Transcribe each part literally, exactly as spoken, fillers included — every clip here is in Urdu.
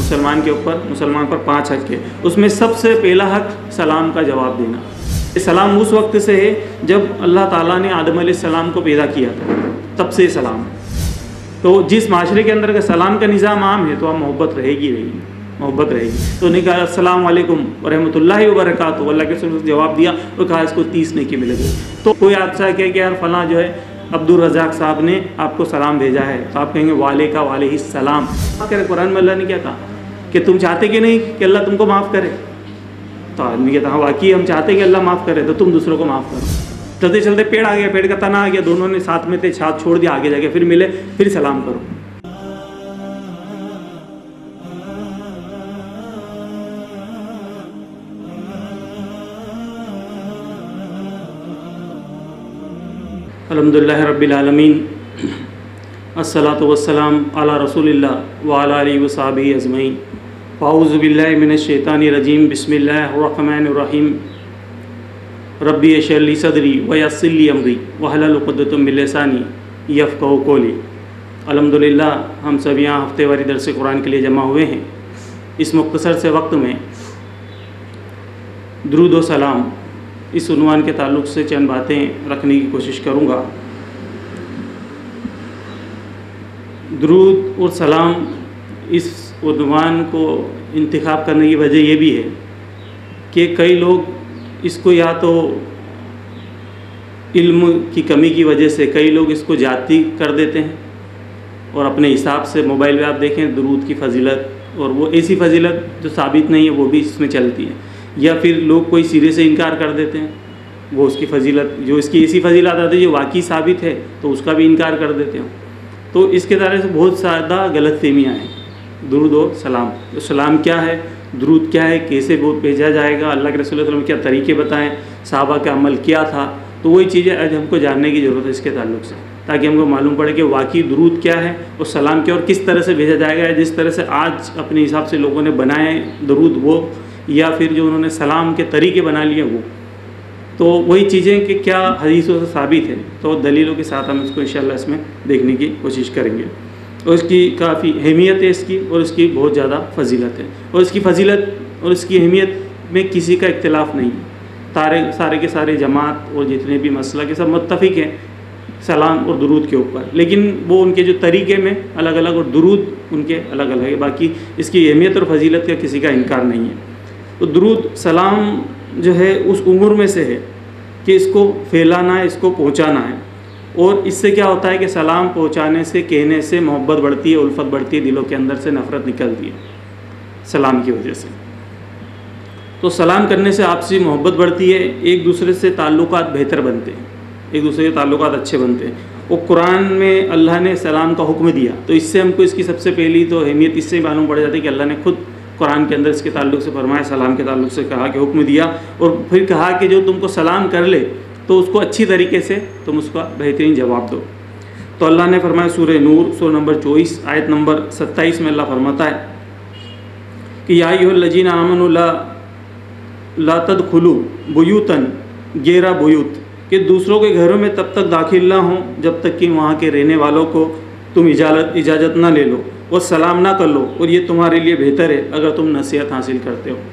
مسلمان کے اوپر مسلمان پر پانچ حق ہے، اس میں سب سے پہلا حق سلام کا جواب دینا۔ سلام اس وقت سے ہے جب اللہ تعالیٰ نے آدم علیہ السلام کو پیدا کیا تھا، تب سے سلام۔ تو جس معاشرے کے اندر کا سلام کا نظام عام ہے تو وہاں محبت رہے گی رہے گی محبت رہے گی۔ تو نے کہا السلام علیکم ورحمۃ اللہ وبرکاتہ، اللہ کے رسول نے جواب دیا اور کہا اس کو تیس نیکی ملے گی۔ تو کوئی آپ سے کہے کہ یار فلاں جو ہے عبد الرزاق صاحب نے آپ کو سلام بھیجا ہے، تو آپ کہیں گے وعلیکہ وعلیہ السلام۔ قرآن میں اللہ نے کیا کہا کہ تم چاہتے کہ نہیں کہ اللہ تم کو معاف کرے؟ تو آدمی کہتا ہاں واقعی ہم چاہتے کہ اللہ معاف کرے، تو تم دوسروں کو معاف کرو۔ چلتے چلتے پیڑ آ گیا، پیڑ کا تنا آ گیا، دونوں نے ساتھ میں تھے، ساتھ چھوڑ دیا، آگے جا کے پھر ملے، پھر سلام کرو۔ الحمدللہ رب العالمین، الصلاۃ والسلام علی رسول اللہ وعلی آلہ وصحبہ اجمعین۔ اعوذ باللہ من الشیطان الرجیم، بسم اللہ الرحمن الرحیم۔ ربی اشرح لی صدری ویسر لی امری واحلل عقدۃ من لسانی یفقہوا قولی۔ الحمدللہ ہم سب یہاں ہفتے واری درس قرآن کے لیے جمع ہوئے ہیں۔ اس مختصر سے وقت میں درود و سلام اس عنوان کے تعلق سے چند باتیں رکھنے کی کوشش کروں گا۔ درود اور سلام اس عنوان کو انتخاب کرنے کی وجہ یہ بھی ہے کہ کئی لوگ اس کو یا تو علم کی کمی کی وجہ سے کئی لوگ اس کو جاتی کر دیتے ہیں اور اپنے حساب سے موبائل پہ آپ دیکھیں درود کی فضیلت اور وہ ایسی فضیلت جو ثابت نہیں ہے وہ بھی اس میں چلتی ہے، یا پھر لوگ کوئی سرے سے انکار کر دیتے ہیں، وہ اس کی فضیلت جو اس کی ایسی فضیلت آتی ہے جو واقعی ثابت ہے تو اس کا بھی انکار کر دیتے ہیں۔ تو اس کے طرح سے بہت زیادہ غلط فہمیاں ہیں۔ درود و سلام، تو سلام کیا ہے، درود کیا ہے، کیسے وہ بھیجا جائے گا، اللہ کے رسول صلی اللہ علیہ وسلم کیا طریقے بتائیں، صحابہ کا عمل کیا تھا، تو وہی چیزیں آج ہم کو جاننے کی ضرورت ہے اس کے تعلق سے، تاکہ ہم کو معلوم پڑے کہ واقعی درود کیا ہے اور سلام کیا اور کس طرح سے بھیجا جائے گا۔ جس طرح سے آج اپنے حساب سے لوگوں نے بنائے درود وہ، یا پھر جو انہوں نے سلام کے طریقے بنا لیے وہ، تو وہی چیزیں کہ کیا حدیثوں سے ثابت ہے، تو دلیلوں کے ساتھ ہم اس کو انشاءاللہ اس میں دیکھنے کی کوشش کریں گے۔ اور اس کی کافی اہمیت ہے اس کی، اور اس کی بہت زیادہ فضیلت ہے، اور اس کی فضیلت اور اس کی اہمیت میں کسی کا اختلاف نہیں ہے۔ سارے سارے کے سارے جماعت اور جتنے بھی مسلک کے سب متفق ہیں سلام اور درود کے اوپر، لیکن وہ ان کے جو طریقے میں الگ الگ اور درود ان کے الگ الگ ہے، باقی اس کی اہمیت اور فضیلت کا کسی کا انکار نہیں ہے۔ تو درود سلام جو ہے اس عمر میں سے ہے کہ اس کو پھیلانا ہے، اس کو پہنچانا ہے، اور اس سے کیا ہوتا ہے کہ سلام پہنچانے سے کہنے سے محبت بڑھتی ہے، الفت بڑھتی ہے، دلوں کے اندر سے نفرت نکلتی ہے سلام کی وجہ سے۔ تو سلام کرنے سے آپسی محبت بڑھتی ہے، ایک دوسرے سے تعلقات بہتر بنتے ہیں، ایک دوسرے کے تعلقات اچھے بنتے ہیں۔ اور قرآن میں اللہ نے سلام کا حکم دیا، تو اس سے ہم کو اس کی سب سے پہلی تو اہمیت اس سے معلوم پڑ جاتی ہے کہ اللہ نے خود قرآن کے اندر اس کے تعلق سے فرمایا، سلام کے تعلق سے کہا کہ حکم دیا، اور پھر کہا کہ جو تم کو سلام کر لے تو اس کو اچھی طریقے سے تم اس کا بہترین جواب دو۔ تو اللہ نے فرمایا سورہ نور سورہ نمبر چوبیس آیت نمبر ستائیس میں اللہ فرماتا ہے کہ یا ایھا الذین آمنوا لا لا تدخلوا بیوتا غیر بیوت، کہ دوسروں کے گھروں میں تب تک داخل نہ ہوں جب تک کہ وہاں کے رہنے والوں کو تم اجازت اجازت نہ لے لو اور سلام نہ کر لو، اور یہ تمہارے لیے بہتر ہے اگر تم نصیحت حاصل کرتے ہو۔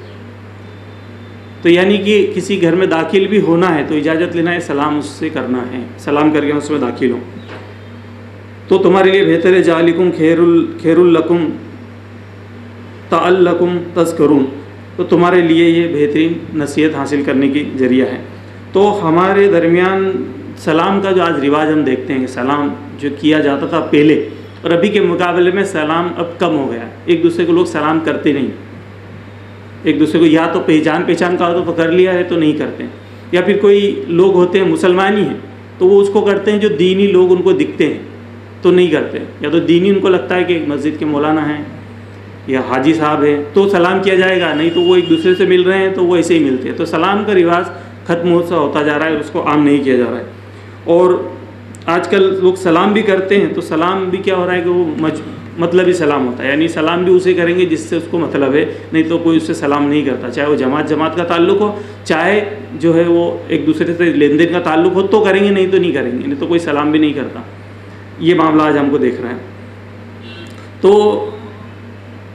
تو یعنی کہ کسی گھر میں داخل بھی ہونا ہے تو اجازت لینا ہے، سلام اس سے کرنا ہے، سلام کر کے اس میں داخل ہو تو تمہارے لیے بہتر ہے۔ ذالکم خیر خیر لکم تعلکم تذکرون، تو تمہارے لیے یہ بہترین نصیحت حاصل کرنے کی ذریعہ ہے۔ تو ہمارے درمیان سلام کا جو آج رواج ہم دیکھتے ہیں، سلام جو کیا جاتا تھا پہلے اور ابھی کے مقابلے میں سلام اب کم ہو گیا ہے۔ ایک دوسرے کو لوگ سلام کرتے نہیں، ایک دوسرے کو یا تو پہچان پہچان کا ہو تو کر لیا ہے تو نہیں کرتے، یا پھر کوئی لوگ ہوتے ہیں مسلمان ہی ہیں تو وہ اس کو کرتے ہیں جو دینی لوگ ان کو دکھتے ہیں تو نہیں کرتے، یا تو دینی ان کو لگتا ہے کہ مسجد کے مولانا ہیں یا حاجی صاحب ہیں تو سلام کیا جائے گا، نہیں تو وہ ایک دوسرے سے مل رہے ہیں تو وہ ایسے ہی ملتے ہیں۔ تو سلام کا رواج ختم ہوتا ہوتا جا رہا ہے، اس کو عام نہیں کیا جا رہا ہے۔ اور آج کل لوگ سلام بھی کرتے ہیں تو سلام بھی کیا ہو رہا ہے کہ وہ مج مطلبی سلام ہوتا ہے، یعنی سلام بھی اسے کریں گے جس سے اس کو مطلب ہے، نہیں تو کوئی اس سے سلام نہیں کرتا، چاہے وہ جماعت جماعت کا تعلق ہو، چاہے جو ہے وہ ایک دوسرے سے لین دین کا تعلق ہو تو کریں گے، نہیں تو نہیں کریں گے، نہیں تو کوئی سلام بھی نہیں کرتا۔ یہ معاملہ آج ہم کو دیکھ رہے ہیں۔ تو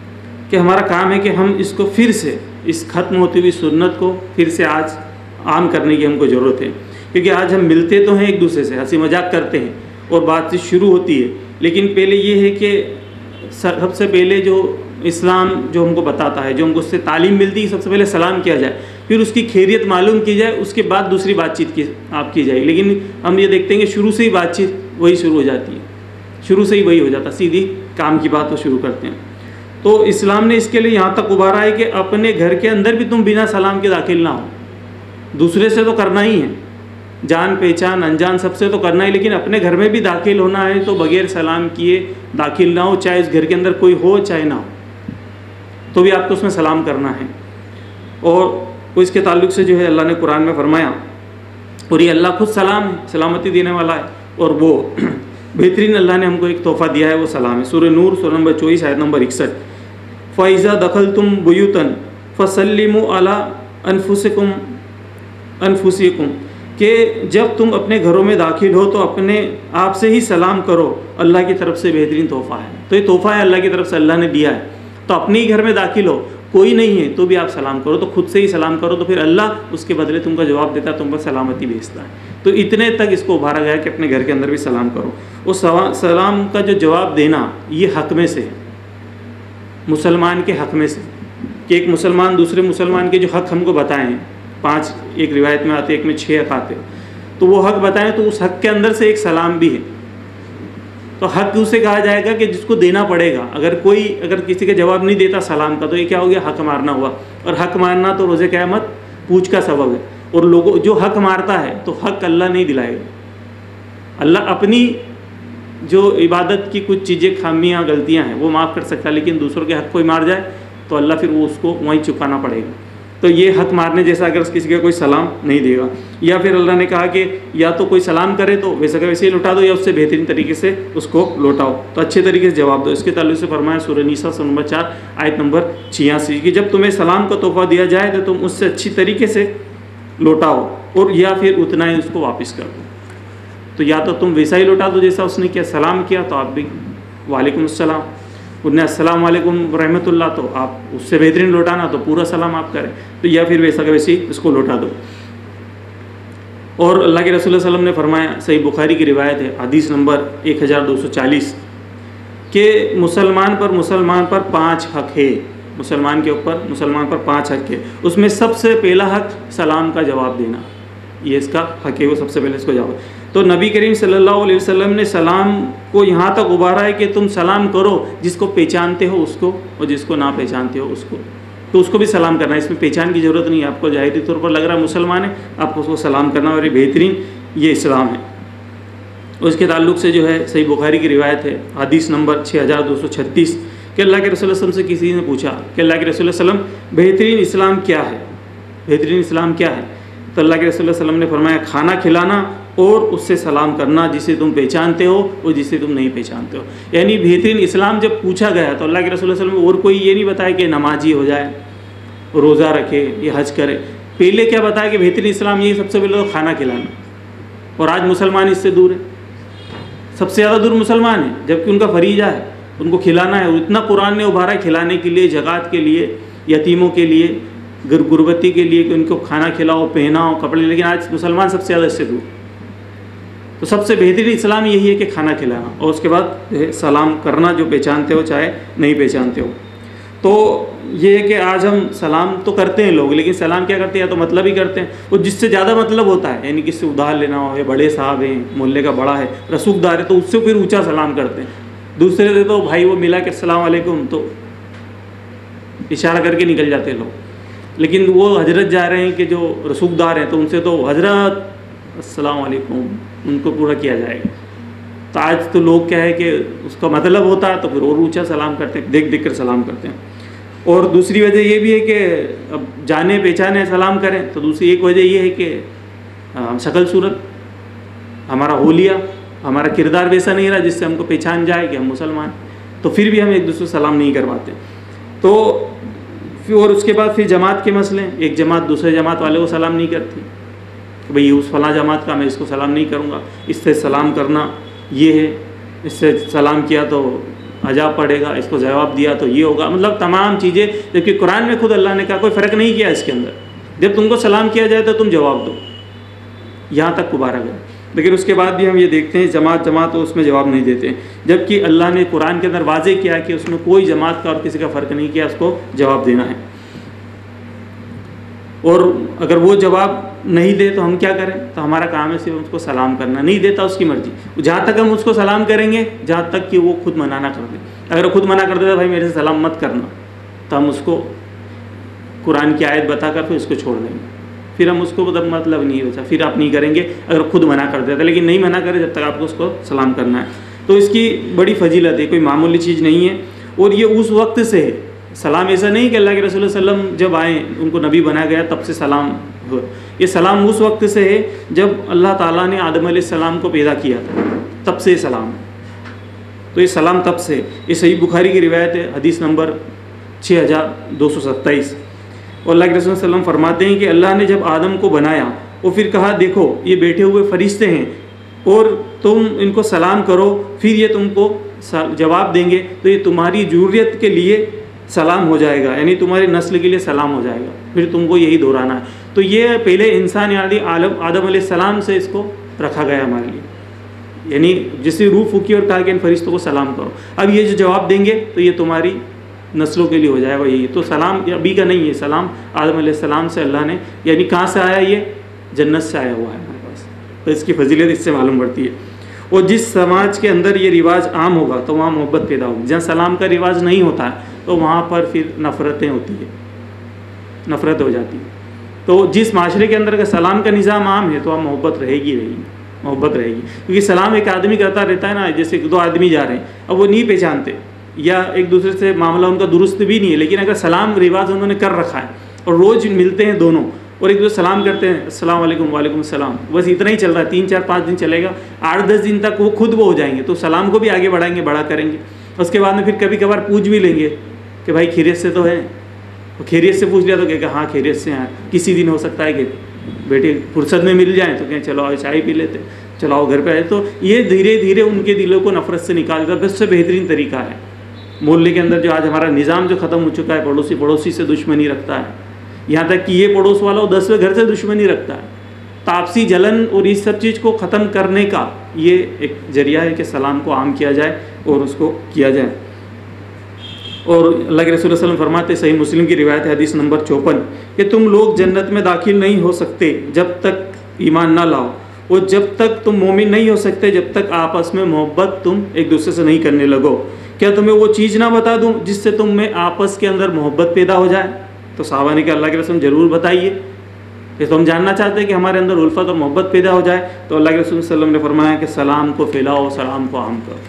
کہ ہمارا کام ہے کہ ہم اس کو پھر سے اس ختم ہوتی ہوئی سنت کو پھر سے آج عام کرنے کی ہم کو ضرورت ہے، کیونکہ آج ہم ملتے تو ہیں ایک دوسرے سے، ہنسی مذاق کرتے ہیں اور بات چیت شروع ہوتی ہے، لیکن پہلے یہ ہے کہ سب سے پہلے جو اسلام جو ہم کو بتاتا ہے، جو ہم کو اس سے تعلیم ملتی ہے، سب سے پہلے سلام کیا جائے، پھر اس کی خیریت معلوم کی جائے، اس کے بعد دوسری بات چیت کی آپ کی جائے. لیکن ہم یہ دیکھتے ہیں کہ شروع سے ہی بات چیت وہی شروع ہو جاتی ہے، شروع سے ہی وہی ہو جاتا ہے، سیدھی کام کی بات وہ شروع کرتے ہیں. تو اسلام نے اس کے لیے یہاں تک ابھارا ہے کہ اپنے گھر کے اندر بھی تم بنا سلام کے داخل نہ ہو. دوسرے سے تو کرنا ہی ہے، جان پہچان انجان سب سے تو کرنا ہے، لیکن اپنے گھر میں بھی داخل ہونا ہے تو بغیر سلام کیے داخل نہ ہو، چاہے اس گھر کے اندر کوئی ہو چاہے نہ ہو، تو بھی آپ کو اس میں سلام کرنا ہے. اور اس کے تعلق سے جو ہے اللہ نے قرآن میں فرمایا، اور یہ اللہ خود سلام ہے، سلامتی دینے والا ہے، اور وہ بہترین اللہ نے ہم کو ایک تحفہ دیا ہے، وہ سلام ہے. سورہ نور سورہ نمبر چوبیس آیت نمبر اکسٹھ، فَإِذَا دَخَلْتُمْ بُيُوتًا فَسَلِّمُوا عَلَىٰ أَنفُسِكُمْ أَنفُسِكُمْ کہ جب تم اپنے گھروں میں داخل ہو تو اپنے آپ سے ہی سلام کرو، اللہ کی طرف سے بہترین تحفہ ہے. تو یہ تحفہ ہے اللہ کی طرف سے، اللہ نے دیا ہے. تو اپنے ہی گھر میں داخل ہو، کوئی نہیں ہے تو بھی آپ سلام کرو، تو خود سے ہی سلام کرو، تو پھر اللہ اس کے بدلے تم کا جواب دیتا ہے، تم پر سلامتی بھیجتا ہے. تو اتنے تک اس کو ابھارا گیا کہ اپنے گھر کے اندر بھی سلام کرو. اور سلام کا جو جواب دینا یہ حق میں سے ہے، مسلمان کے حق میں سے، کہ ایک مسلمان دوسرے مسلمان کے جو حق ہم کو بتائیں، پانچ ایک روایت میں آتے، ایک میں چھ حق آتے، تو وہ حق بتائیں تو اس حق کے اندر سے ایک سلام بھی ہے. تو حق اسے کہا جائے گا کہ جس کو دینا پڑے گا. اگر کوئی اگر کسی کا جواب نہیں دیتا سلام کا تو یہ کیا ہو گیا؟ حق مارنا ہوا. اور حق مارنا تو روز قیامت پوچھ کا سبب ہے. اور لوگوں جو حق مارتا ہے تو حق اللہ نہیں دلائے گا. اللہ اپنی جو عبادت کی کچھ چیزیں خامیاں غلطیاں ہیں وہ معاف کر سکتا ہے، لیکن دوسروں کے حق کوئی مار جائے تو اللہ پھر وہ اس کو وہیں چکانا پڑے گا. تو یہ حق مارنے جیسا اگر کسی کا کوئی سلام نہیں دے گا. یا پھر اللہ نے کہا کہ یا تو کوئی سلام کرے تو ویسا کہ ویسے ہی لوٹا دو، یا اس سے بہترین طریقے سے اس کو لوٹاؤ، تو اچھے طریقے سے جواب دو. اس کے تعلق سے فرمایا سورہ نساء سورہ نمبر چار آیت نمبر چھیاسی کہ جب تمہیں سلام کا تحفہ دیا جائے تو تم اس سے اچھی طریقے سے لوٹاؤ، اور یا پھر اتنا ہی اس کو واپس کر دو. تو یا تو تم ویسا ہی لوٹا دو جیسا اس نے کیا، سلام کیا تو آپ بھی وعلیکم السلام، انہیں السلام علیکم رحمۃ اللہ، تو آپ اس سے بہترین لوٹانا تو پورا سلام آپ کریں. تو یا پھر ویسا کہ ویسے ہی اس کو لوٹا دو. اور اللہ کے رسول صلی اللہ علیہ وسلم نے فرمایا، صحیح بخاری کی روایت ہے، حدیث نمبر ایک ہزار دو سو چالیس، کہ مسلمان پر مسلمان پر پانچ حق ہے. مسلمان کے اوپر مسلمان پر پانچ حق ہے. اس میں سب سے پہلا حق سلام کا جواب دینا، یہ اس کا حق ہے، وہ سب سے پہلے اس کو جواب. تو نبی کریم صلی اللہ علیہ وسلم نے سلام کو یہاں تک ابھارا ہے کہ تم سلام کرو جس کو پہچانتے ہو اس کو، اور جس کو نہ پہچانتے ہو اس کو، تو اس کو بھی سلام کرنا ہے. اس میں پہچان کی ضرورت نہیں ہے. آپ کو ظاہری طور پر لگ رہا ہے مسلمان ہے، آپ کو اس کو سلام کرنا، اور یہ بہترین یہ اسلام ہے. اس کے تعلق سے جو ہے صحیح بخاری کی روایت ہے، حدیث نمبر چھ ہزار دو سو چھتیس، کہ اللہ کے رسول صلی اللہ علیہ وسلم سے کسی نے پوچھا کہ اللہ کے رسول صلی اللہ علیہ وسلم بہترین اسلام کیا ہے، بہترین اسلام کیا ہے؟ تو اللہ کے رسول صلی اللہ علیہ وسلم نے فرمایا، کھانا کھلانا اور اس سے سلام کرنا جسے تم پہچانتے ہو اور جسے تم نہیں پہچانتے ہو. یعنی بہترین اسلام جب پوچھا گیا تو اللہ کے رسول صلی اللہ علیہ وسلم اور کوئی یہ نہیں بتایا کہ نمازی ہو جائے، روزہ رکھے یا حج کرے. پہلے کیا بتایا کہ بہترین اسلام یہ سب سے پہلے تو کھانا کھلانا. اور آج مسلمان اس سے دور ہے، سب سے زیادہ دور مسلمان ہیں، جبکہ ان کا فریضہ ہے ان کو کھلانا ہے. اور اتنا قرآن نے ابھارا ہے کھلانے کے لیے، زکوٰۃ کے لیے، یتیموں کے لیے، غربتی کے لیے، کہ ان کو کھانا کھلاؤ، پہناؤ، کپڑے. لیکن آج مسلمان سب سے زیادہ اس سے دور. تو سب سے بہترین اسلام یہی ہے کہ کھانا کھلانا، اور اس کے بعد سلام کرنا جو پہچانتے ہو چاہے نہیں پہچانتے ہو. تو یہ ہے کہ آج ہم سلام تو کرتے ہیں لوگ، لیکن سلام کیا کرتے ہیں، یا تو مطلب ہی کرتے ہیں، اور جس سے زیادہ مطلب ہوتا ہے، یعنی کس سے ادھار لینا ہو، یا بڑے صاحب ہیں، محلے کا بڑا ہے، رسوخ دار ہے، تو اس سے پھر اونچا سلام کرتے ہیں. دوسرے سے تو بھائی وہ ملا کہ السلام علیکم تو اشارہ کر کے نکل جاتے ہیں لوگ. لیکن وہ حضرت جا رہے ہیں کہ جو رسوخ دار ہیں، تو ان سے تو حضرت السلام علیکم ان کو پورا کیا جائے گا. تو آج تو لوگ کیا ہے کہ اس کا مطلب ہوتا ہے تو پھر اور اونچا سلام کرتے ہیں، دیکھ دیکھ کر سلام کرتے ہیں. اور دوسری وجہ یہ بھی ہے کہ اب جانے پہچانے سلام کریں، تو دوسری ایک وجہ یہ ہے کہ ہم شکل صورت ہمارا حولیہ، ہمارا کردار ویسا نہیں رہا جس سے ہم کو پہچان جائے کہ ہم مسلمان، تو پھر بھی ہم ایک دوسرے کو سلام نہیں کرواتے. تو اور اس کے بعد پھر جماعت کے مسئلے، ایک جماعت دوسرے جماعت والے کو سلام نہیں کرتی کہ بھئی اس فلاں جماعت کا میں اس کو سلام نہیں کروں گا، اس سے سلام کرنا یہ ہے، اس سے سلام کیا تو عذاب پڑے گا، اس کو جواب دیا تو یہ ہوگا، مطلب تمام چیزیں، جبکہ قرآن میں خود اللہ نے کہا کوئی فرق نہیں کیا اس کے اندر، جب تم کو سلام کیا جائے تو تم جواب دو، یہاں تک پکارا گیا۔ لیکن اس کے بعد بھی ہم یہ دیکھتے ہیں جماعت جماعت تو اس میں جواب نہیں دیتے، جبکہ اللہ نے قرآن کے اندر واضح کیا کہ اس میں کوئی جماعت کا اور کسی کا فرق نہیں کیا، اس کو جواب دینا ہے۔ اور اگر وہ جواب نہیں دے تو ہم کیا کریں؟ تو ہمارا کام ہے صرف اس کو سلام کرنا، نہیں دیتا اس کی مرضی، جہاں تک ہم اس کو سلام کریں گے جہاں تک کہ وہ خود منع نہ کر دے۔ اگر خود منع کر دے تو بھائی میرے سے سلام مت کرنا، تو ہم اس کو قرآن کی آیت بتا کر پھر اس کو چھوڑ دیں گے، پھر ہم اس کو مطلب نہیں ہوتا، پھر آپ نہیں کریں گے اگر خود منع کر دیتا، لیکن نہیں منع کرے جب تک آپ کو اس کو سلام کرنا ہے۔ تو اس کی بڑی فضیلت ہے، کوئی معمولی چیز نہیں ہے، اور یہ اس وقت سے ہے سلام، ایسا نہیں کہ اللہ کے رسول صلی اللہ علیہ وسلم جب آئے ان کو نبی بنایا گیا تب سے سلام ہو، یہ سلام اس وقت سے ہے جب اللہ تعالیٰ نے آدم علیہ السلام کو پیدا کیا تھا، تب سے سلام، تو یہ سلام تب سے۔ یہ صحیح بخاری کی روایت ہے، حدیث نمبر چھ ہزار دو سو ستائیس، اور اللہ کے رسول صلی اللہ علیہ وسلم فرماتے ہیں کہ اللہ نے جب آدم کو بنایا اور پھر کہا دیکھو یہ بیٹھے ہوئے فرشتے ہیں اور تم ان کو سلام کرو، پھر یہ تم کو جواب دیں گے، تو یہ تمہاری ذریت کے لیے سلام ہو جائے گا، یعنی تمہاری نسل کے لیے سلام ہو جائے گا، پھر تم کو یہی دہرانا ہے۔ تو یہ پہلے انسان یعنی عالم آدم علیہ السلام سے اس کو رکھا گیا ہمارے لیے، یعنی جسے روح پھونکی اور کہا کہ ان فرشتوں کو سلام کرو، اب یہ جو جواب دیں گے تو یہ تمہاری نسلوں کے لیے ہو جائے گا یہی۔ تو سلام ابھی کا نہیں ہے، سلام آدم علیہ السلام سے اللہ نے، یعنی کہاں سے آیا؟ یہ جنت سے آیا ہوا ہے ہمارے پاس، تو اس کی فضیلت اس سے معلوم پڑتی ہے۔ اور جس سماج کے اندر یہ رواج عام ہوگا تو وہاں محبت پیدا ہوگی، جہاں سلام کا رواج نہیں ہوتا ہے تو وہاں پر پھر نفرتیں ہوتی ہیں، نفرت ہو جاتی ہے۔ تو جس معاشرے کے اندر اگر سلام کا نظام عام ہے تو وہاں محبت رہے گی رہے گی محبت رہے گی، کیونکہ سلام ایک آدمی کرتا رہتا ہے نا، جیسے دو آدمی جا رہے ہیں، اب وہ نہیں پہچانتے یا ایک دوسرے سے معاملہ ان کا درست بھی نہیں ہے، لیکن اگر سلام رواج انہوں نے کر رکھا ہے اور روز ملتے ہیں دونوں اور ایک دوسرے سلام کرتے ہیں، السلام علیکم وعلیکم السلام، بس اتنا ہی چل رہا ہے، تین چار پانچ دن چلے گا، آٹھ دس دن تک وہ خود وہ ہو جائیں گے، تو سلام کو بھی آگے بڑھائیں گے، بڑا کریں گے۔ اس کے بعد میں پھر کبھی کبھار پوچھ بھی لیں گے کہ بھائی خیریت سے تو ہے، خیریت سے پوچھ لیا تو کہ ہاں خیریت سے ہیں، کسی دن ہو سکتا ہے کہ بیٹے فرصت میں مل جائیں تو کہیں چلو آؤ چائے پی لیتے، چلو آؤ گھر پہ آئے، تو یہ دھیرے دھیرے ان کے دلوں کو نفرت سے نکال کر اس سے بہترین طریقہ ہے۔ محلے کے اندر جو آج ہمارا نظام جو ختم ہو چکا ہے، پڑوسی پڑوسی سے دشمنی رکھتا ہے، یہاں تک کہ یہ پڑوس والا دسویں گھر سے دشمنی رکھتا ہے، تاپسی جلن اور اس سب چیز کو ختم کرنے کا یہ ایک ذریعہ ہے کہ سلام کو عام کیا جائے اور اس کو کیا جائے۔ اور اللہ کے رسول صلی اللہ علیہ وسلم فرماتے، صحیح مسلم کی روایت ہے حدیث نمبر چوپن، کہ تم لوگ جنت میں داخل نہیں ہو سکتے جب تک ایمان نہ لاؤ، اور جب تک تم مومن نہیں ہو سکتے جب تک آپس میں محبت تم ایک دوسرے سے نہیں کرنے لگو۔ کیا تمہیں وہ چیز نہ بتا دوں جس سے تم میں آپس کے اندر محبت پیدا ہو جائے؟ تو صحابہ نے کہا اللہ کے رسول ضرور بتائیے، کہ تو ہم جاننا چاہتے ہیں کہ ہمارے اندر الفت اور محبت پیدا ہو جائے۔ تو اللہ کے رسول صلی اللہ علیہ وسلم نے فرمایا کہ سلام کو پھیلاؤ، سلام کو عام کرو۔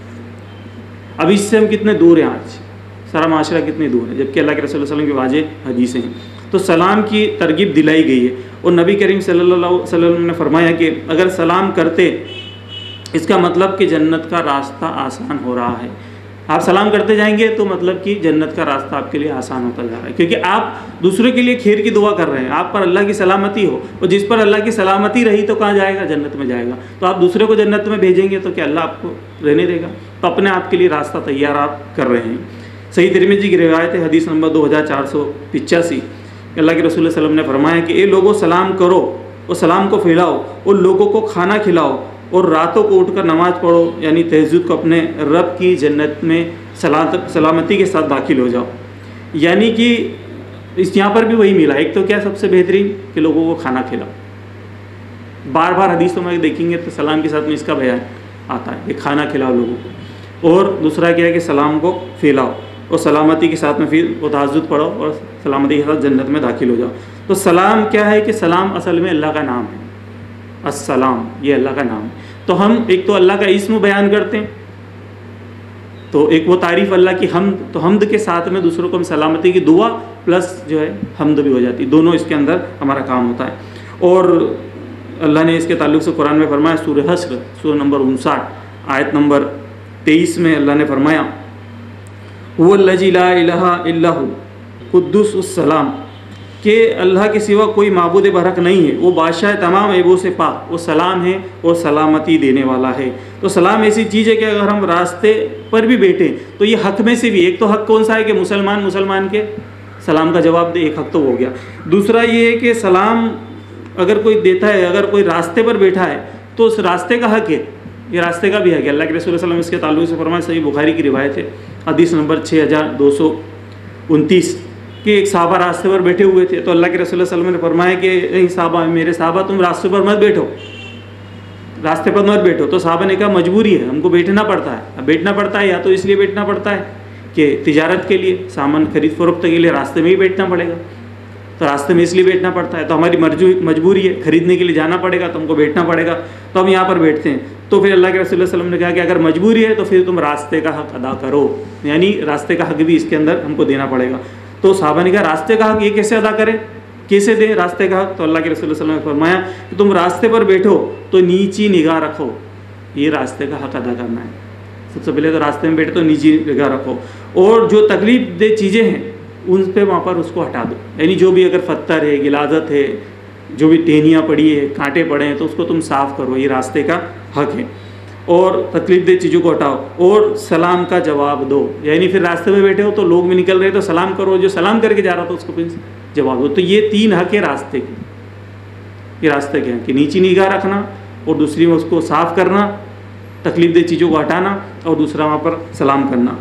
اب اس سے ہم کتنے دور ہیں، آج سارا معاشرہ کتنے دور ہے، جبکہ اللہ کے رسول صلی اللہ علیہ وسلم کی واضح حدیثیں ہیں۔ تو سلام کی ترغیب دلائی گئی ہے، اور نبی کریم صلی اللہ علیہ وسلم نے فرمایا کہ اگر سلام کرتے اس کا مطلب کہ جنت کا راستہ آسان ہو رہا ہے، آپ سلام کرتے جائیں گے تو مطلب کہ جنت کا راستہ آپ کے لیے آسان ہوتا جا رہا ہے، کیونکہ آپ دوسرے کے لیے خیر کی دعا کر رہے ہیں، آپ پر اللہ کی سلامتی ہو، اور جس پر اللہ کی سلامتی رہی تو کہاں جائے گا؟ جنت میں جائے گا۔ تو آپ دوسرے کو جنت میں بھیجیں گے تو کیا اللہ آپ کو رہنے دے گا؟ تو اپنے آپ کے لیے راستہ تیار آپ کر رہے ہیں۔ صحیح ترمذی کی روایت ہے حدیث نمبر دو ہزار چار سو پچاسی، اللہ کے رسول صلی اللہ علیہ وسلم نے فرمایا کہ اے لوگوں سلام کرو اور سلام کو پھیلاؤ، اور لوگوں کو کھانا کھلاؤ، اور راتوں کو اٹھ کر نماز پڑھو، یعنی تہجد کو اپنے رب کی جنت میں سلامتی کے ساتھ داخل ہو جاؤ۔ یعنی کہ اس یہاں پر بھی وہی ملا، ایک تو کیا سب سے بہترین کہ لوگوں کو کھانا کھلاؤ، بار بار حدیثوں میں دیکھیں گے تو سلام کے ساتھ میں اس کا بیان آتا ہے کہ کھانا کھلاؤ لوگوں کو، اور دوسرا کیا ہے کہ سلام کو پھیلاؤ، اور سلامتی کے ساتھ میں پھر وہ تہجد پڑھو اور سلامتی کے ساتھ جنت میں داخل ہو جاؤ۔ تو سلام کیا ہے کہ سلام اصل میں اللہ کا نام ہے، السلام یہ اللہ کا نام ہے۔ تو ہم ایک تو اللہ کا اسم بیان کرتے ہیں، تو ایک وہ تعریف اللہ کی حمد، تو حمد کے ساتھ میں دوسروں کو ہم سلامتی کی دعا پلس جو ہے حمد بھی ہو جاتی، دونوں اس کے اندر ہمارا کام ہوتا ہے۔ اور اللہ نے اس کے تعلق سے قرآن میں فرمایا، سورہ حشر سورہ نمبر انساٹھ آیت نمبر تیئیس میں اللہ نے فرمایا، هو الذی لا الہ الا هو قدوس السلام، کہ اللہ کے سوا کوئی معبود برحق نہیں ہے، وہ بادشاہ تمام عیبوں سے پاک، وہ سلام ہے اور سلامتی دینے والا ہے۔ تو سلام ایسی چیز ہے کہ اگر ہم راستے پر بھی بیٹھیں تو یہ حق میں سے بھی، ایک تو حق کون سا ہے کہ مسلمان مسلمان کے سلام کا جواب دے، ایک حق تو ہو گیا۔ دوسرا یہ ہے کہ سلام اگر کوئی دیتا ہے، اگر کوئی راستے پر بیٹھا ہے تو اس راستے کا حق ہے، یہ راستے کا بھی حق ہے۔ اللہ کے رسول صلی اللہ علیہ وسلم اس کے تعلق سے فرمایا، صحیح بخاری کی روایت ہے، حدیث نمبر چھ ہزار دو سو انتیس، کہ ایک صحابہ راستے پر بیٹھے ہوئے تھے تو اللہ کے رسول صلی اللہ علیہ وسلم نے فرمایا کہ اے صحابہ، میرے صحابہ تم راستے پر مت بیٹھو، راستے پر مت بیٹھو۔ تو صحابہ نے کہا مجبوری ہے، ہم کو بیٹھنا پڑتا ہے۔ اب بیٹھنا پڑتا ہے یا تو اس لیے بیٹھنا پڑتا ہے کہ تجارت کے لیے، سامان خرید فروخت کے لیے راستے میں ہی بیٹھنا پڑے گا، تو راستے میں اس لیے بیٹھنا پڑتا ہے، تو ہماری مجبوری ہے، خریدنے کے لیے جانا پڑے گا تو ہم کو بیٹھنا پڑے گا، تو ہم یہاں پر بیٹھتے ہیں۔ تو پھر اللہ کے رسول صلی اللہ علیہ وسلم نے کہا کہ اگر مجبوری ہے تو پھر تم راستے کا حق ادا کرو، یعنی راستے کا حق بھی اس کے اندر ہم کو دینا پڑے گا۔ تو صحابہ نے کہا راستے کا حق یہ کیسے ادا کریں، کیسے دیں راستے کا حق؟ تو اللہ کے رسول صلی اللہ علیہ وسلم نے فرمایا کہ تم راستے پر بیٹھو تو نیچی نگاہ رکھو، یہ راستے کا حق ادا کرنا ہے۔ سب سے پہلے تو راستے میں بیٹھے تو نیچی نگاہ رکھو، اور جو تکلیف دہ چیزیں ہیں ان پہ وہاں پر اس کو ہٹا دو، یعنی جو بھی اگر پتھر ہے، غلاظت ہے، جو بھی ٹہنیاں پڑی ہے، کانٹے پڑے ہیں تو اس کو تم صاف کرو، یہ راستے کا حق ہے۔ اور تکلیف دہ چیزوں کو ہٹاؤ اور سلام کا جواب دو، یعنی پھر راستے میں بیٹھے ہو تو لوگ بھی نکل رہے تو سلام کرو، جو سلام کر کے جا رہا تھا اس کو پھر جواب دو۔ تو یہ تین حق ہے راستے کے، یہ راستے کے ہیں کہ نیچی نگاہ رکھنا، اور دوسری میں اس کو صاف کرنا، تکلیف دہ چیزوں کو ہٹانا، اور دوسرا وہاں پر سلام کرنا۔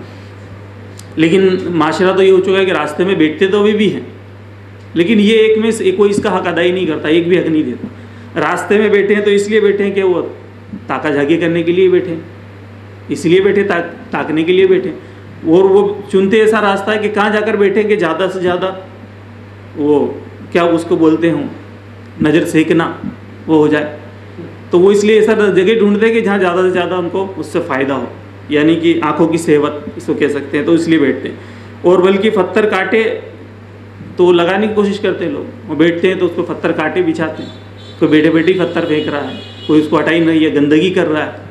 لیکن معاشرہ تو یہ ہو چکا ہے کہ راستے میں بیٹھتے تو ابھی بھی ہیں، لیکن یہ ایک میں سے کوئی اس کا حق ادا ہی نہیں کرتا، ایک بھی حق نہیں دیتا۔ راستے میں بیٹھے ہیں تو اس لیے بیٹھے ہیں کہ وہ تاکہ جھاگی کرنے کے لیے بیٹھے، اس لیے بیٹھے تاکنے کے لیے بیٹھے، اور وہ چنتے ایسا راستہ ہے کہ کہاں جا کر بیٹھیں کہ زیادہ سے زیادہ وہ کیا اس کو بولتے ہوں نظر سیکھنا وہ ہو جائے، تو وہ اس لیے ایسا جگہ ڈھونڈتے ہیں کہ جہاں زیادہ سے زیادہ ان کو اس سے فائدہ ہو، یعنی کہ آنکھوں کی صحت اس کو کہہ سکتے ہیں، تو اس لیے بیٹھتے ہیں۔ اور بلکہ پتھر کاٹے تو لگانے کی کوشش کرتے ہیں لوگ، وہ بیٹھتے ہیں تو اس کو پتھر کاٹے بچھاتے ہیں، کوئی بیٹھے بیٹھے پتھر پھینک رہا ہے، کوئی اس کو ہٹا ہی نہیں ہے، گندگی کر رہا ہے۔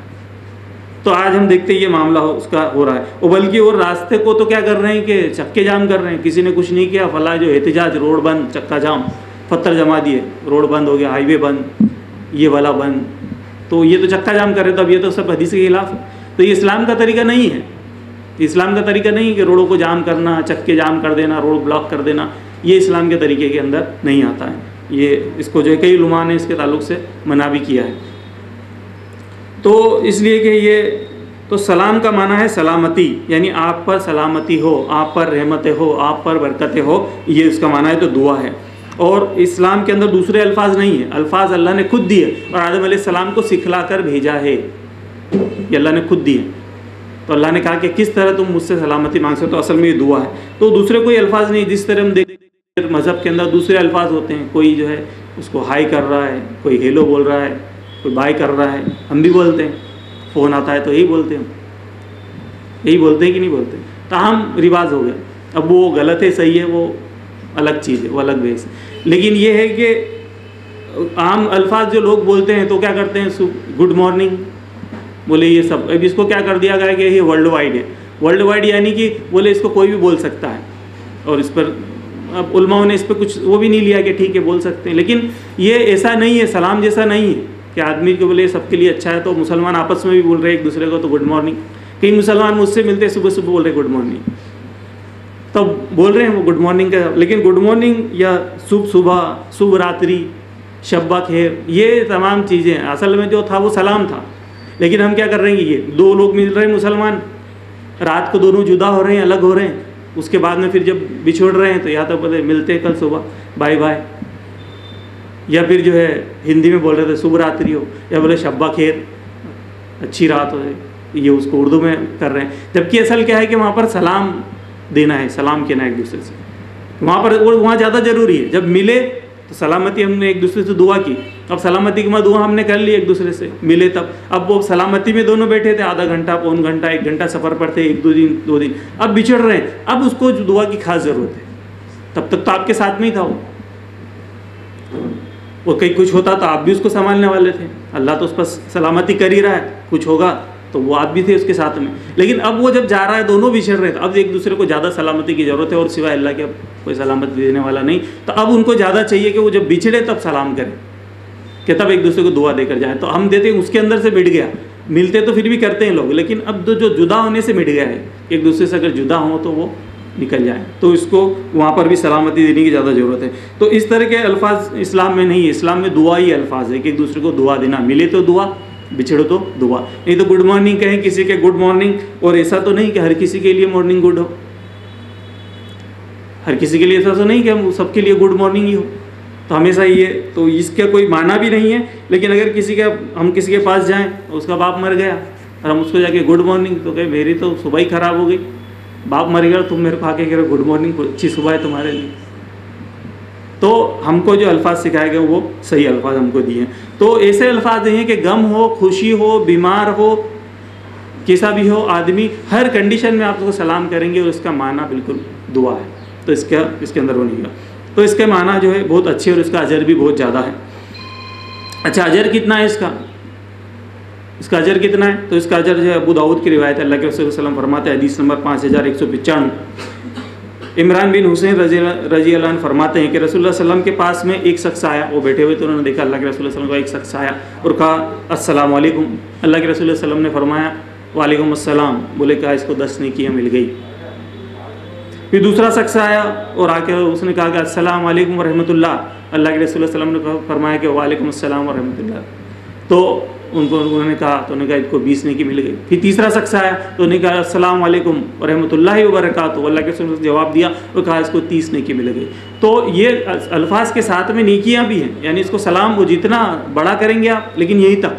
تو آج ہم دیکھتے ہیں یہ معاملہ ہو اس کا ہو رہا ہے، اور بلکہ اور راستے کو تو کیا کر رہے ہیں کہ چکے جام کر رہے ہیں، کسی نے کچھ نہیں کیا، فلاں جو احتجاج، روڈ بند، چکا جام، پتھر جما دیے، روڈ بند ہو گیا، ہائی وے بند، یہ والا بند، تو یہ تو چکا جام کر رہے، تو اب یہ تو سب حدیث کے خلاف ہے۔ تو یہ اسلام کا طریقہ نہیں ہے، اسلام کا طریقہ نہیں ہے کہ روڈوں کو جام کرنا، چکے جام کر دینا، روڈ بلاک کر دینا، یہ اسلام کے طریقے کے اندر نہیں آتا ہے۔ یہ اس کو جو ہے کئی علماء نے اس کے تعلق سے منع بھی کیا ہے۔ تو اس لیے کہ یہ تو سلام کا معنی ہے سلامتی، یعنی آپ پر سلامتی ہو، آپ پر رحمتیں ہو، آپ پر برکتیں ہو، یہ اس کا معنی ہے، تو دعا ہے۔ اور اسلام کے اندر دوسرے الفاظ نہیں ہیں، الفاظ اللہ نے خود دیے، اور آدم علیہ السلام کو سکھلا کر بھیجا ہے، یہ اللہ نے خود دیے۔ تو اللہ نے کہا کہ کس طرح تم مجھ سے سلامتی مانگ سکتے، تو اصل میں یہ دعا ہے، تو دوسرے کوئی الفاظ نہیں۔ جس طرح ہم دیکھتے ہیں مذہب کے اندر دوسرے الفاظ ہوتے ہیں، کوئی جو ہے اس کو ہائی کر رہا ہے، کوئی ہیلو بول رہا ہے، کوئی بائی کر رہا ہے، ہم بھی بولتے ہیں، فون آتا ہے تو یہی بولتے ہیں، یہی بولتے ہیں کہ نہیں بولتے، تاہم رواج ہو گیا۔ اب وہ غلط ہے صحیح ہے وہ الگ چیز ہے، وہ الگ بیس ہے، لیکن یہ ہے کہ عام الفاظ جو لوگ بولتے ہیں تو کیا کرتے ہیں، گڈ مارننگ بولے، یہ سب اب اس کو کیا کر دیا گیا کہ یہ ورلڈ وائڈ ہے، ورلڈ وائڈ یعنی کہ بولے اس کو کوئی بھی بول سکتا ہے، اور اس پر اب علماء نے اس پہ کچھ وہ بھی نہیں لیا کہ ٹھیک ہے بول سکتے ہیں، لیکن یہ ایسا نہیں ہے، سلام جیسا نہیں ہے کہ آدمی کو بولے سب کے لیے اچھا ہے، تو مسلمان آپس میں بھی بول رہے ہیں ایک دوسرے کو تو گڈ مارننگ، کئی مسلمان مجھ سے ملتے صبح صبح بول رہے گڈ مارننگ، تب بول رہے ہیں وہ گڈ مارننگ کا، لیکن گڈ مارننگ یا صبح صبح، صبح راتری، شب بخیر، یہ تمام چیزیں اصل میں جو تھا وہ سلام تھا، لیکن ہم کیا کر رہے ہیں، یہ دو لوگ مل رہے ہیں مسلمان، رات کو دونوں جدا ہو رہے ہیں، الگ ہو رہے ہیں، اس کے بعد میں پھر جب بچھوڑ رہے ہیں تو یا تو بولے ملتے ہیں کل صبح بائے بائے، یا پھر جو ہے ہندی میں بول رہے تھے صبح راتری ہو، یا بولے شب بخیر اچھی رات ہو، یہ اس کو اردو میں کر رہے ہیں، جبکہ اصل کیا ہے کہ وہاں پر سلام دینا ہے، سلام کہنا ہے ایک دوسرے سے، وہاں پر وہاں زیادہ ضروری ہے، جب ملے تو سلامتی ہم نے ایک دوسرے سے دعا کی، اب سلامتی کے بعد دعا ہم نے کر لی ایک دوسرے سے، ملے تب، اب وہ سلامتی میں دونوں بیٹھے تھے، آدھا گھنٹہ پون گھنٹہ ایک گھنٹہ سفر پر تھے، ایک دو دن دو دن اب بچھڑ رہے ہیں، اب اس کو دعا کی خاص ضرورت ہے، تب تک تو آپ کے ساتھ میں ہی تھا وہ وہ کہیں کچھ ہوتا تو آپ بھی اس کو سنبھالنے والے تھے، اللہ تو اس پر سلامتی کر ہی رہا ہے، کچھ ہوگا تو وہ آپ بھی تھے اس کے ساتھ میں. لیکن اب وہ جب جا رہا ہے دونوں بچھڑ رہے ہیں تو اب ایک دوسرے کو زیادہ سلامتی کی ضرورت ہے اور سوائے اللہ کے اب کوئی سلامتی دینے والا نہیں. تو اب ان کو زیادہ چاہیے کہ وہ جب بچھڑے تب سلام کریں, کہ تب ایک دوسرے کو دعا دے کر جائیں. تو ہم دیتے ہیں اس کے اندر سے مٹ گیا, ملتے تو پھر بھی کرتے ہیں لوگ, لیکن اب تو جو جدا ہونے سے مٹ گیا ہے, ایک دوسرے سے اگر جدا ہوں تو وہ نکل جائیں, تو اس کو وہاں پر بھی سلامتی دینے کی زیادہ ضرورت ہے. تو اس طرح کے الفاظ اسلام میں نہیں ہے. اسلام میں دعا ہی الفاظ ہے کہ ایک دوسرے کو دعا دینا, ملے تو دعا, بچھڑو تو دعا. نہیں تو گڈ مارننگ کہیں کسی کے گڈ مارننگ, اور ایسا تو نہیں کہ ہر کسی کے لیے مارننگ گڈ ہو, ہر کسی کے لیے ایسا تو نہیں کہ ہم سب کے لیے گڈ مارننگ ہی ہو, تو ہمیشہ یہ, تو اس کا کوئی معنی بھی نہیں ہے. لیکن اگر کسی کا ہم کسی کے پاس جائیں, اس کا باپ مر گیا اور ہم اس کو جا کے گڈ مارننگ, تو کہ میری تو صبح ہی خراب ہو گئی, باپ مر گیا تم میرے کو آ کے کہہ رہے گڈ مارننگ, اچھی صبح ہے تمہارے لیے. تو ہم کو جو الفاظ سکھائے گئے وہ صحیح الفاظ ہم کو دیے ہیں. تو ایسے الفاظ ہیں کہ غم ہو, خوشی ہو, بیمار ہو, کیسا بھی ہو آدمی, ہر کنڈیشن میں آپ کو سلام کریں گے اور اس کا معنی بالکل دعا ہے. تو اس کا اس کے اندر وہ نہیں گا. تو اس کے معنی جو ہے بہت اچھے اور اس کا اجر بھی بہت زیادہ ہے. اچھا اجر کتنا ہے اس کا, اس کا اجر کتنا ہے؟ تو اس کا اجر جو ہے ابو داؤد کی روایت ہے, اللہ کے رسول صلی اللہ علیہ وسلم فرماتے ہیں, حدیث نمبر پانچ ہزار ایک سو پچانوے, عمران بن حسین رضی اللہ رضی اللہ عنہ فرماتے ہیں کہ رسول اللہ صلی اللہ علیہ وسلم کے پاس میں ایک شخص آیا, وہ بیٹھے ہوئے تو انہوں نے دیکھا اللہ کے رسول صلی اللہ علیہ وسلم کو, ایک شخص آیا اور کہا السلام علیکم. اللہ کے رسول صلی اللہ علیہ وسلم نے فرمایا وعلیکم السلام. بولے کہا اس کو دس نیکیاں مل گئی. پھر دوسرا شخص آیا اور آ کے اس نے کہا کہ السلام علیکم ورحمۃ اللہ. اللہ کے رسول صلی اللہ علیہ وسلم نے فرمایا کہ وعلیکم السلام ورحمۃ اللہ. تو ان کو انہوں نے کہا, تو انہوں نے کہا اس کو بیس نیکی مل گئی. پھر تیسرا شخص آیا تو انہوں نے کہا السلام علیکم ورحمۃ اللہ وبرکاتہ. اللہ کے رسول نے جواب دیا اور کہا اس کو تیس نیکی مل گئی. تو یہ الفاظ کے ساتھ میں نیکیاں بھی ہیں, یعنی اس کو سلام وہ جتنا بڑا کریں گے آپ, لیکن یہیں تک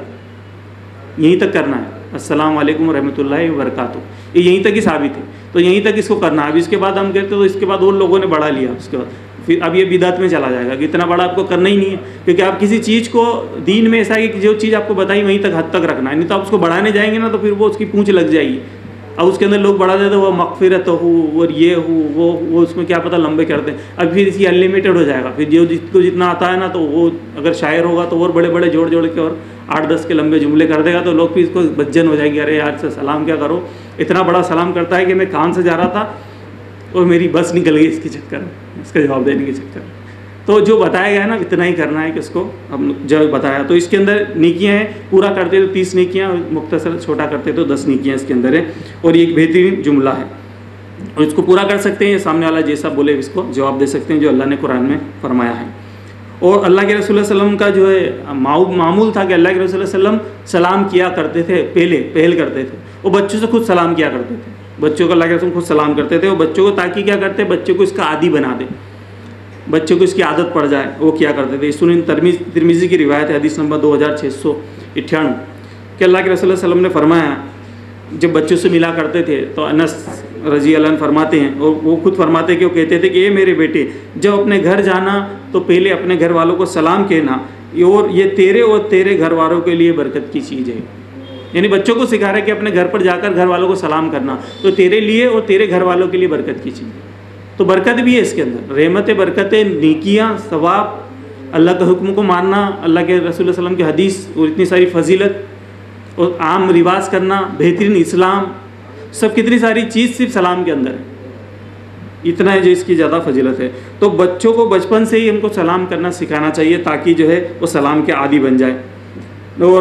یہیں تک کرنا ہے, السلام علیکم ورحمۃ اللہ وبرکاتہ, یہ یہیں تک ہی ثابت ہے. تو یہیں تک اس کو کرنا ہے. اب اس کے بعد ہم کہتے تو اس کے بعد اور لوگوں نے بڑھا لیا, اس کے بعد پھر اب یہ بدعت میں چلا جائے گا کہ اتنا بڑا آپ کو کرنا ہی نہیں ہے, کیونکہ آپ کسی چیز کو دین میں ایسا ہے کہ جو چیز آپ کو بتائی وہیں تک حد تک رکھنا ہے, نہیں تو آپ اس کو بڑھانے جائیں گے نا تو پھر وہ اس کی پونچھ لگ جائے گی. اب اس کے اندر لوگ بڑھا دیتے وہ مغفرت ہو اور یہ ہو وہ وہ اس میں کیا پتہ لمبے کرتے ہیں. اب پھر اس کی انلمیٹڈ ہو جائے گا, پھر جو جس کو جتنا آتا ہے نا تو وہ اگر شاعر ہوگا تو اور بڑے بڑے جوڑ جوڑ کے اور آٹھ دس کے لمبے جملے کر دے گا, تو لوگ پھر اس کو بجن ہو جائے گی, ارے یار سے سلام کیا کرو, اتنا بڑا سلام کرتا ہے کہ میں کان سے جا رہا تھا اور میری بس نکل گئی اس کے چکر میں, اس کا جواب دینے کے چکر میں. تو جو بتایا گیا ہے نا اتنا ہی کرنا ہے کہ اس کو ہم جو بتایا. تو اس کے اندر نیکیاں ہیں, پورا کرتے تو تیس نیکیاں, مختصر چھوٹا کرتے تو دس نیکیاں اس کے اندر ہیں. اور یہ ایک بہترین جملہ ہے اور اس کو پورا کر سکتے ہیں, سامنے والا جیسا بولے اس کو جواب دے سکتے ہیں جو اللہ نے قرآن میں فرمایا ہے. اور اللہ کے رسول صلی اللہ علیہ وسلم کا جو ہے معمول تھا کہ اللہ کے رسول صلی اللہ علیہ وسلم سلام کیا کرتے تھے, پہلے پہل کرتے تھے. وہ بچوں سے خود سلام کیا کرتے تھے, بچوں کو اللہ کے رسول خود سلام کرتے تھے. وہ بچوں کو تاکہ کیا کرتے, بچوں کو اس کا عادی بنا دے, بچوں کو اس کی عادت پڑ جائے, وہ کیا کرتے تھے. سنن ترمذی کی روایت ہے, حدیث نمبر دو ہزار چھ سو اٹھانوے, کہ اللہ کے رسول صلی اللہ علیہ وسلم نے فرمایا جب بچوں سے ملا کرتے تھے تو انس رضی اللہ عنہ فرماتے ہیں, اور وہ خود فرماتے ہیں کہ وہ کہتے تھے کہ اے میرے بیٹے, جب اپنے گھر جانا تو پہلے اپنے گھر والوں کو سلام کہنا, اور یہ تیرے اور تیرے گھر والوں کے لیے برکت کی چیز ہے. یعنی بچوں کو سکھا رہا ہے کہ اپنے گھر پر جا کر گھر والوں کو سلام کرنا تو تیرے لیے اور تیرے گھر والوں کے لیے برکت کی چیز ہے. تو برکت بھی ہے اس کے اندر, رحمت, برکتیں, نیکیاں, ثواب, اللہ کے حکم کو ماننا, اللہ کے رسول صلی اللہ علیہ وسلم کی حدیث اور اتنی ساری فضیلت, اور عام رواج کرنا, بہترین اسلام, سب کتنی ساری چیز صرف سلام کے اندر ہے. اتنا ہے جو اس کی زیادہ فضیلت ہے. تو بچوں کو بچپن سے ہی ہم کو سلام کرنا سکھانا چاہیے تاکہ جو ہے وہ سلام کے عادی بن جائے. اور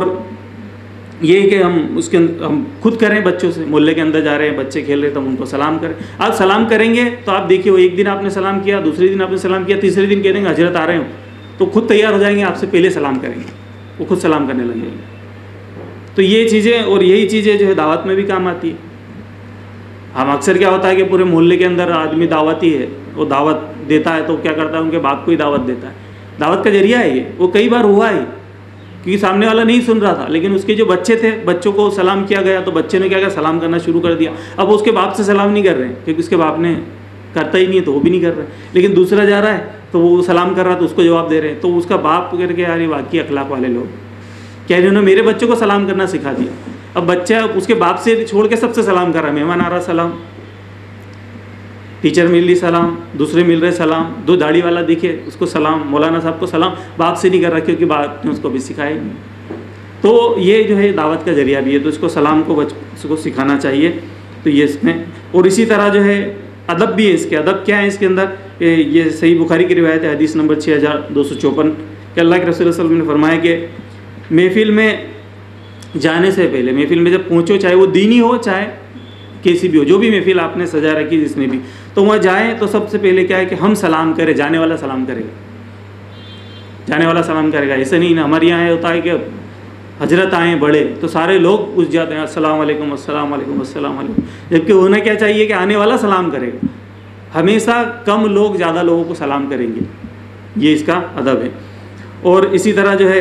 یہ کہ ہم اس کے ہم خود کریں, بچوں سے محلے کے اندر جا رہے ہیں بچے کھیل رہے ہیں تو ہم ان کو سلام کریں. آپ سلام کریں گے تو آپ دیکھیے وہ ایک دن آپ نے سلام کیا, دوسرے دن آپ نے سلام کیا, تیسرے دن کہہ دیں گے حضرت آ رہے ہوں, تو خود تیار ہو جائیں گے, آپ سے پہلے سلام کریں گے, وہ خود سلام کرنے لگیں گے. تو یہ چیزیں اور یہی چیزیں جو ہے دعوت میں بھی کام آتی ہے. ہم اکثر کیا ہوتا ہے کہ پورے محلے کے اندر آدمی دعوتی ہے, وہ دعوت دیتا ہے تو کیا کرتا ہے ان کے باپ کو ہی دعوت دیتا ہے. دعوت کا ذریعہ ہے یہ, وہ کئی بار ہوا ہے کیونکہ سامنے والا نہیں سن رہا تھا, لیکن اس کے جو بچے تھے بچوں کو سلام کیا گیا تو بچے نے کیا کیا سلام کرنا شروع کر دیا. اب وہ اس کے باپ سے سلام نہیں کر رہے ہیں کیونکہ اس کے باپ نے کرتا ہی نہیں ہے تو وہ بھی نہیں کر رہے, لیکن دوسرا جا رہا ہے تو وہ سلام کر رہا تو اس کو جواب دے رہے ہیں. تو اس کا باپ کر کے یار یہ واقعی اخلاق والے لوگ کیا انہوں نے میرے بچوں کو سلام کرنا سکھا دیا. اب بچہ اس کے باپ سے چھوڑ کے سب سے سلام کر رہا ہے, مہمان آ رہا سلام, ٹیچر مل رہی سلام, دوسرے مل رہے سلام, دو داڑھی والا دکھے اس کو سلام, مولانا صاحب کو سلام, باپ سے نہیں کر رہا کیونکہ باپ نے اس کو بھی سکھایا ہی نہیں. تو یہ جو ہے دعوت کا ذریعہ بھی ہے، تو اس کو سلام کو بچ اس کو سکھانا چاہیے. تو یہ اس میں، اور اسی طرح جو ہے ادب بھی ہے اس کے. ادب کیا ہے اس کے اندر؟ یہ صحیح بخاری کی روایت ہے، حدیث نمبر چھ ہزار دو سو چوپن کہ اللہ کے رسول صلی اللہ علیہ وسلم نے فرمایا کہ محفل میں جانے سے پہلے، محفل میں جب پہنچو، چاہے وہ دینی ہو چاہے کیسی بھی ہو، جو بھی محفل آپ نے سجا رکھی جس میں بھی، تو وہاں جائیں تو سب سے پہلے کیا ہے کہ ہم سلام کریں، جانے والا سلام کرے گا، جانے والا سلام کرے گا. ایسا نہیں نا، ہمارے یہاں ہوتا ہے کہ حضرت آئیں بڑے تو سارے لوگ اس جاتے ہیں السلام علیکم السلام علیکم السلام علیکم، جبکہ ہونا کیا چاہیے کہ آنے والا سلام کرے گا. ہمیشہ کم لوگ زیادہ لوگوں کو سلام کریں گے، یہ اس کا ادب ہے. اور اسی طرح جو ہے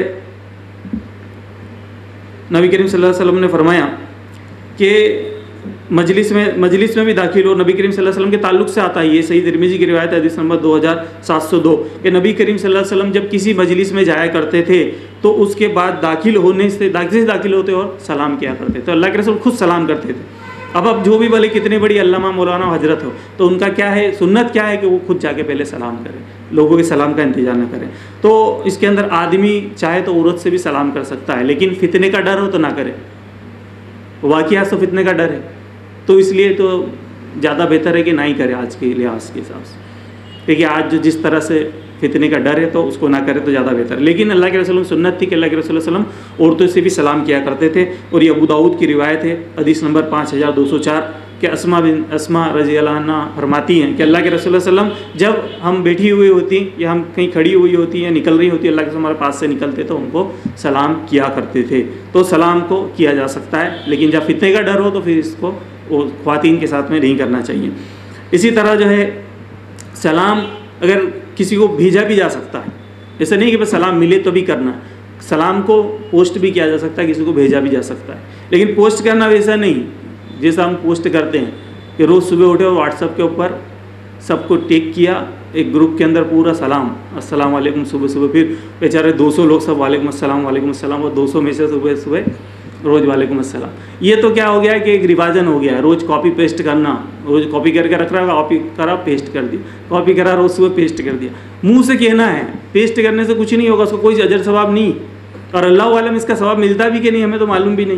نبی کریم صلی اللہ علیہ وسلم نے فرمایا کہ مجلس میں مجلس میں بھی داخل ہو، نبی کریم صلی اللہ علیہ وسلم کے تعلق سے آتا ہے، یہ صحیح ترمذی کی روایت ہے حدیث نمبر دو ہزار سات سو دو کہ نبی کریم صلی اللہ علیہ وسلم جب کسی مجلس میں جایا کرتے تھے تو اس کے بعد داخل ہونے سے داخل سے داخل ہوتے اور سلام کیا کرتے تھے. اللہ کے رسول خود سلام کرتے تھے. اب اب جو بھی بھلے کتنے بڑی علامہ مولانا حضرت ہو، تو ان کا کیا ہے، سنت کیا ہے کہ وہ خود جا کے پہلے سلام کریں، لوگوں کے سلام کا انتظار نہ کریں. تو اس کے اندر آدمی چاہے تو عورت سے بھی سلام کر سکتا ہے، لیکن فتنے کا ڈر ہو تو نہ کرے. واقعات تو فتنے کا ڈر ہے، تو اس لیے تو زیادہ بہتر ہے کہ نہ ہی کرے آج کے لحاظ کے حساب سے، کیونکہ آج جو جس طرح سے فتنے کا ڈر ہے تو اس کو نہ کرے تو زیادہ بہتر ہے. لیکن اللہ کے رسول سنت تھی کہ اللہ کے رسول صلی اللہ علیہ وسلم عورتوں سے بھی سلام کیا کرتے تھے. اور یہ ابو داؤد کی روایت ہے حدیث نمبر پانچ ہزار دو سو چار کہ اسما بن اسما رضی اللہ عنہ فرماتی ہیں کہ اللہ کے رسول صلی اللہ علیہ وسلم جب ہم بیٹھی ہوئی ہوتی یا ہم کہیں کھڑی ہوئی ہوتی یا نکل رہی ہوتی، اللہ کے رسول ہمارے پاس سے نکلتے تو ان کو سلام کیا کرتے تھے. تو سلام کو کیا جا سکتا ہے، لیکن جب فتنے کا ڈر ہو تو پھر اس کو وہ خواتین کے ساتھ میں نہیں کرنا چاہیے. اسی طرح جو ہے سلام اگر کسی کو بھیجا بھی جا سکتا ہے، ایسا نہیں کہ بس سلام ملے تو بھی کرنا. سلام کو پوسٹ بھی کیا جا سکتا ہے، کسی کو بھیجا بھی جا سکتا ہے، لیکن پوسٹ کرنا ویسا نہیں جیسا ہم پوسٹ کرتے ہیں کہ روز صبح اٹھے اور واٹس ایپ کے اوپر سب کو ٹیگ کیا ایک گروپ کے اندر پورا سلام السلام علیکم صبح صبح، پھر بیچارے دو سو لوگ سب وعلیکم السلام وعلیکم السلام، اور دو سو میں سے صبح صبح روز وعلیکم السلام. یہ تو کیا ہو گیا کہ ایک رواجن ہو گیا ہے، روز کاپی پیسٹ کرنا، روز کاپی کر کے رکھ رہا ہے، کاپی کرا پیسٹ کر دیا، کاپی کرا روز صبح پیسٹ کر دیا. منہ سے کہنا ہے، پیسٹ کرنے سے کچھ نہیں ہوگا، اس کو کوئی اجر ثواب نہیں، اور اللہ عالم اس کا ثواب ملتا بھی کہ نہیں ہمیں تو معلوم بھی نہیں.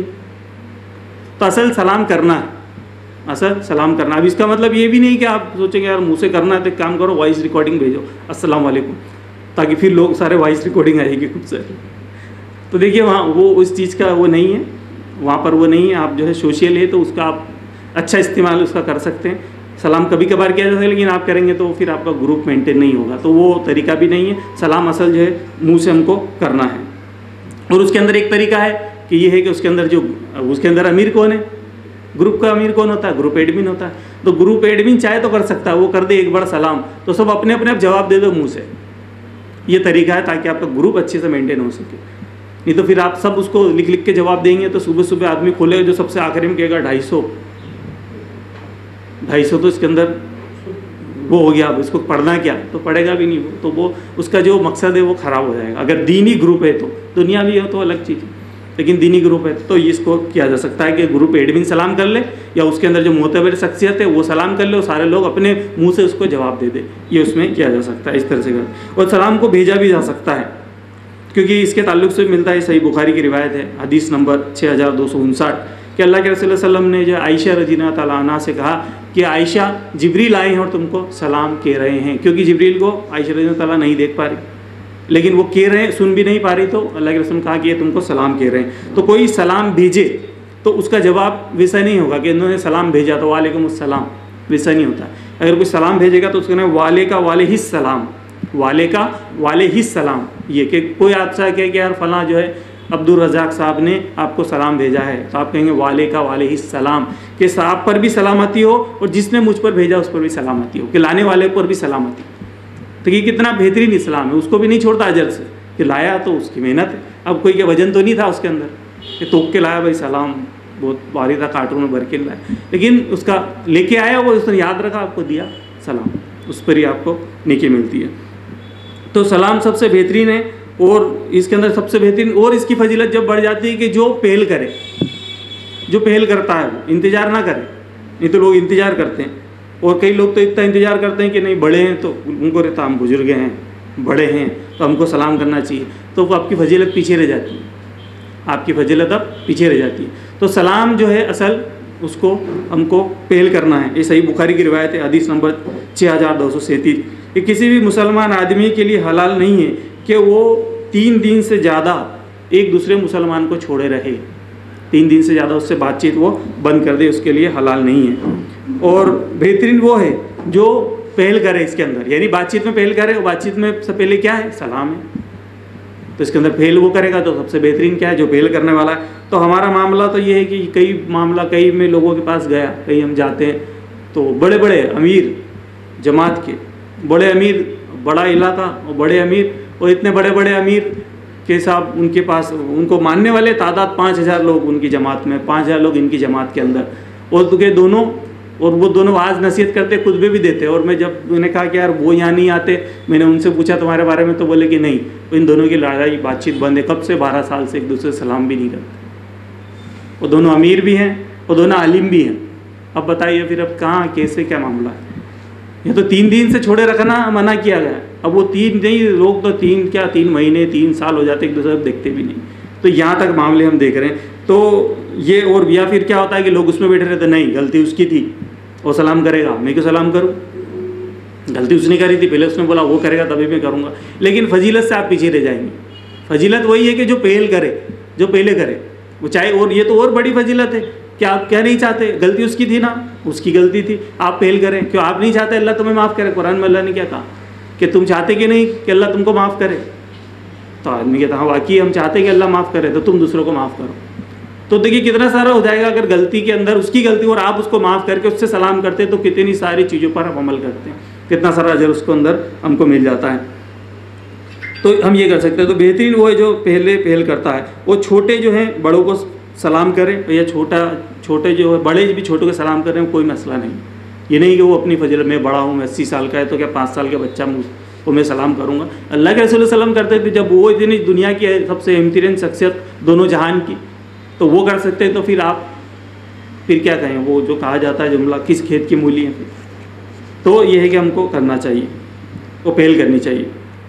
تو اصل سلام کرنا ہے، اصل سلام کرنا. اب اس کا مطلب یہ بھی نہیں کہ آپ سوچیں گے یار منہ سے کرنا ہے تو ایک کام کرو وائس ریکارڈنگ بھیجو السلام علیکم، تاکہ پھر لوگ سارے وائس ریکارڈنگ آئے گی خود سے. تو دیکھیے وہاں وہ اس چیز کا وہ نہیں ہے، وہاں پر وہ نہیں ہے. آپ جو ہے سوشل ہے تو اس کا آپ اچھا استعمال اس کا کر سکتے ہیں. سلام کبھی کبھار کیا جا سکتا ہے، لیکن آپ کریں گے تو پھر آپ کا گروپ مینٹین نہیں ہوگا، تو وہ طریقہ بھی نہیں ہے. سلام اصل جو ہے منہ سے ہم کو کرنا ہے. اور اس کے اندر ایک طریقہ ہے کہ یہ ہے کہ اس کے اندر جو اس کے اندر امیر کون ہے، گروپ کا امیر کون ہوتا ہے، گروپ ایڈمن ہوتا ہے. تو گروپ ایڈمن چاہے تو کر سکتا ہے، وہ کر دے ایک بڑا سلام تو سب اپنے اپنے آپ جواب دے دو منہ سے. یہ طریقہ ہے تاکہ آپ کا گروپ اچھے سے مینٹین ہو سکے. نہیں تو پھر آپ سب اس کو لکھ لکھ کے جواب دیں گے تو صبح صبح آدمی کھولے جو سب سے آخری میں کہے گا ڈھائی سو ڈھائی سو تو اس کے اندر وہ ہو گیا، اب اس کو پڑھنا کیا، تو پڑھے گا بھی نہیں وہ، تو وہ اس کا جو مقصد ہے وہ خراب ہو جائے گا. اگر دینی گروپ ہے تو، دنیا بھی ہے تو الگ چیز ہے، لیکن دینی گروپ ہے تو اس کو کیا جا سکتا ہے کہ گروپ ایڈمن سلام کر لے، یا اس کے اندر جو معتبر شخصیت ہے وہ سلام کر لے اور سارے لوگ اپنے منہ سے اس کو جواب دے دے. یہ اس میں کیا جا سکتا ہے، اس طرح سے کر. اور سلام کو بھیجا بھی جا سکتا ہے، کیونکہ اس کے تعلق سے ملتا ہے، صحیح بخاری کی روایت ہے حدیث نمبر چھ ہزار دو سو انسٹھ کہ اللہ کے رسول صلی اللہ علیہ وسلم نے جو عائشہ رضی اللہ تعالیٰ عنہ سے کہا کہ عائشہ جبریل آئے ہیں اور تم کو سلام کہہ رہے ہیں، کیونکہ جبریل کو عائشہ رضی اللہ تعالیٰ نہیں دیکھ پا رہی، لیکن وہ کہہ رہے ہیں، سن بھی نہیں پا رہی، تو اللہ کے رسول نے کہا کہ یہ تم کو سلام کہہ رہے ہیں. تو کوئی سلام بھیجے تو اس کا جواب ویسا نہیں ہوگا کہ انہوں نے سلام بھیجا تو وعلیکم السلام، ویسا نہیں ہوتا. اگر کوئی سلام بھیجے گا تو اس کا نام والے کا والے ہی سلام، والے کا والے ہی سلام. یہ کہ کوئی آپ سے کہے کہ یار فلاں جو ہے عبد الرزاق صاحب نے آپ کو سلام بھیجا ہے، تو آپ کہیں گے والے کا والے ہی سلام، کہ صاحب پر بھی سلامتی ہو اور جس نے مجھ پر بھیجا اس پر بھی سلامتی ہو، کہ لانے والے پر بھی سلامتی. تو یہ کتنا بہترین اسلام ہے، اس کو بھی نہیں چھوڑتا اجر سے، کہ لایا تو اس کی محنت ہے. اب کوئی کہ وزن تو نہیں تھا اس کے اندر کہ توک کے لایا بھائی سلام، بہت بھاری تھا، کارٹون میں بھر کے لایا، لیکن اس کا لے کے آیا وہ، اس نے یاد رکھا، آپ کو دیا سلام، اس پر ہی آپ کو نیکی ملتی ہے. تو سلام سب سے بہترین ہے. اور اس کے اندر سب سے بہترین اور اس کی فضیلت جب بڑھ جاتی ہے کہ جو پہل کرے، جو پہل کرتا ہے وہ انتظار نہ کرے. نہیں تو لوگ انتظار کرتے ہیں، اور کئی لوگ تو اتنا انتظار کرتے ہیں کہ نہیں بڑے ہیں تو ان کو رہتا ہم بزرگ ہیں، بڑے ہیں تو ہم کو سلام کرنا چاہیے، تو وہ آپ کی فضیلت پیچھے رہ جاتی ہے. آپ کی فضیلت اب پیچھے رہ جاتی ہے. تو سلام جو ہے اصل اس کو ہم کو پہل کرنا ہے. یہ صحیح بخاری کی روایت ہے، حدیث نمبر چھ ہزار دو سو سینتیس. کہ کسی بھی مسلمان آدمی کے لیے حلال نہیں ہے کہ وہ تین دن سے زیادہ ایک دوسرے مسلمان کو چھوڑے رہے. تین دن سے زیادہ اس سے بات چیت وہ بند کر دے، اس کے لیے حلال نہیں ہے. اور بہترین وہ ہے جو پہل کرے اس کے اندر، یعنی بات چیت میں پہل کرے. اور بات چیت میں سب سے پہلے کیا ہے؟ سلام ہے. تو اس کے اندر پہل وہ کرے گا تو سب سے بہترین کیا ہے؟ جو پہل کرنے والا ہے. تو ہمارا معاملہ تو یہ ہے کہ کئی معاملہ کئی میں لوگوں کے پاس گیا، کئی ہم جاتے ہیں تو بڑے بڑے امیر جماعت کے، بڑے امیر، بڑا علاقہ اور بڑے امیر، اور اتنے بڑے بڑے امیر کہ صاحب ان کے پاس ان کو ماننے والے تعداد پانچ ہزار لوگ ان کی جماعت میں، پانچ ہزار لوگ ان کی جماعت کے اندر. اور تو کہ دونوں اور وہ دونوں واعظ نصیحت کرتے، خطبے بھی دیتے. اور میں جب انہوں نے کہا کہ یار وہ یہاں نہیں آتے، میں نے ان سے پوچھا تمہارے بارے میں، تو بولے کہ نہیں، ان دونوں کی لڑائی بات چیت بند ہے کب سے، بارہ سال سے ایک دوسرے سے سلام بھی نہیں کرتے. وہ دونوں امیر بھی ہیں اور دونوں عالم بھی ہیں. اب بتائیے پھر اب کہاں کیسے کیا معاملہ ہے؟ یہ تو تین دن سے چھوڑے رکھنا منع کیا گیا ہے. اب وہ تین نہیں، لوگ تو تین کیا تین مہینے تین سال ہو جاتے ایک دوسرے کو دیکھتے بھی نہیں. تو یہاں تک معاملے ہم دیکھ رہے ہیں. تو یہ اور یا پھر کیا ہوتا ہے کہ لوگ اس میں بیٹھے رہتے، نہیں غلطی اس کی تھی وہ سلام کرے گا، میں کیوں سلام کروں؟ غلطی اس نے کری تھی، پہلے اس نے بولا وہ کرے گا تبھی میں کروں گا. لیکن فضیلت سے آپ پیچھے رہ جائیں گے. فضیلت وہی ہے کہ جو پہل کرے، جو پہلے کرے وہ چاہے. اور یہ تو اور بڑی فضیلت ہے کہ آپ کیا نہیں چاہتے، غلطی اس کی تھی نا، اس کی غلطی تھی، آپ پہل کریں. کیوں آپ نہیں چاہتے اللہ تمہیں معاف کرے؟ قرآن میں اللہ نے کیا کہا کہ تم چاہتے کہ نہیں کہ اللہ تم کو معاف کرے؟ تو آدمی کہتا ہاں واقعی ہم چاہتے کہ اللہ معاف کرے، تو تم دوسروں کو معاف کرو. تو دیکھیے کتنا سارا ہو جائے گا اگر غلطی کے اندر اس کی غلطی اور آپ اس کو معاف کر کے اس سے سلام کرتے، تو کتنی ساری چیزوں پر ہم عمل کرتے ہیں، کتنا سارا اجر اس کو اندر ہم کو مل جاتا ہے. تو ہم یہ کر سکتے ہیں. تو بہترین وہ ہے جو پہلے پہل کرتا ہے. وہ چھوٹے جو ہیں بڑوں کو سلام کریں، یا چھوٹا چھوٹے جو ہے بڑے بھی چھوٹوں کو سلام کریں، کوئی مسئلہ نہیں. یہ نہیں کہ وہ اپنی فضیلت میں بڑا ہوں، میں اسی سال کا ہے تو کیا پانچ سال کا بچہ وہ میں سلام کروں گا. اللہ کے رسول وسلم کرتے تھے جب وہ اتنی دنیا کی سب سے اہم شخصیت دونوں جہان کی، تو وہ کر سکتے ہیں. تو پھر آپ پھر کیا کہیں؟ وہ جو کہا جاتا ہے جملہ کس کھیت کی مولی ہے. پھر تو یہ ہے کہ ہم کو کرنا چاہیے، وہ پہل کرنی چاہیے.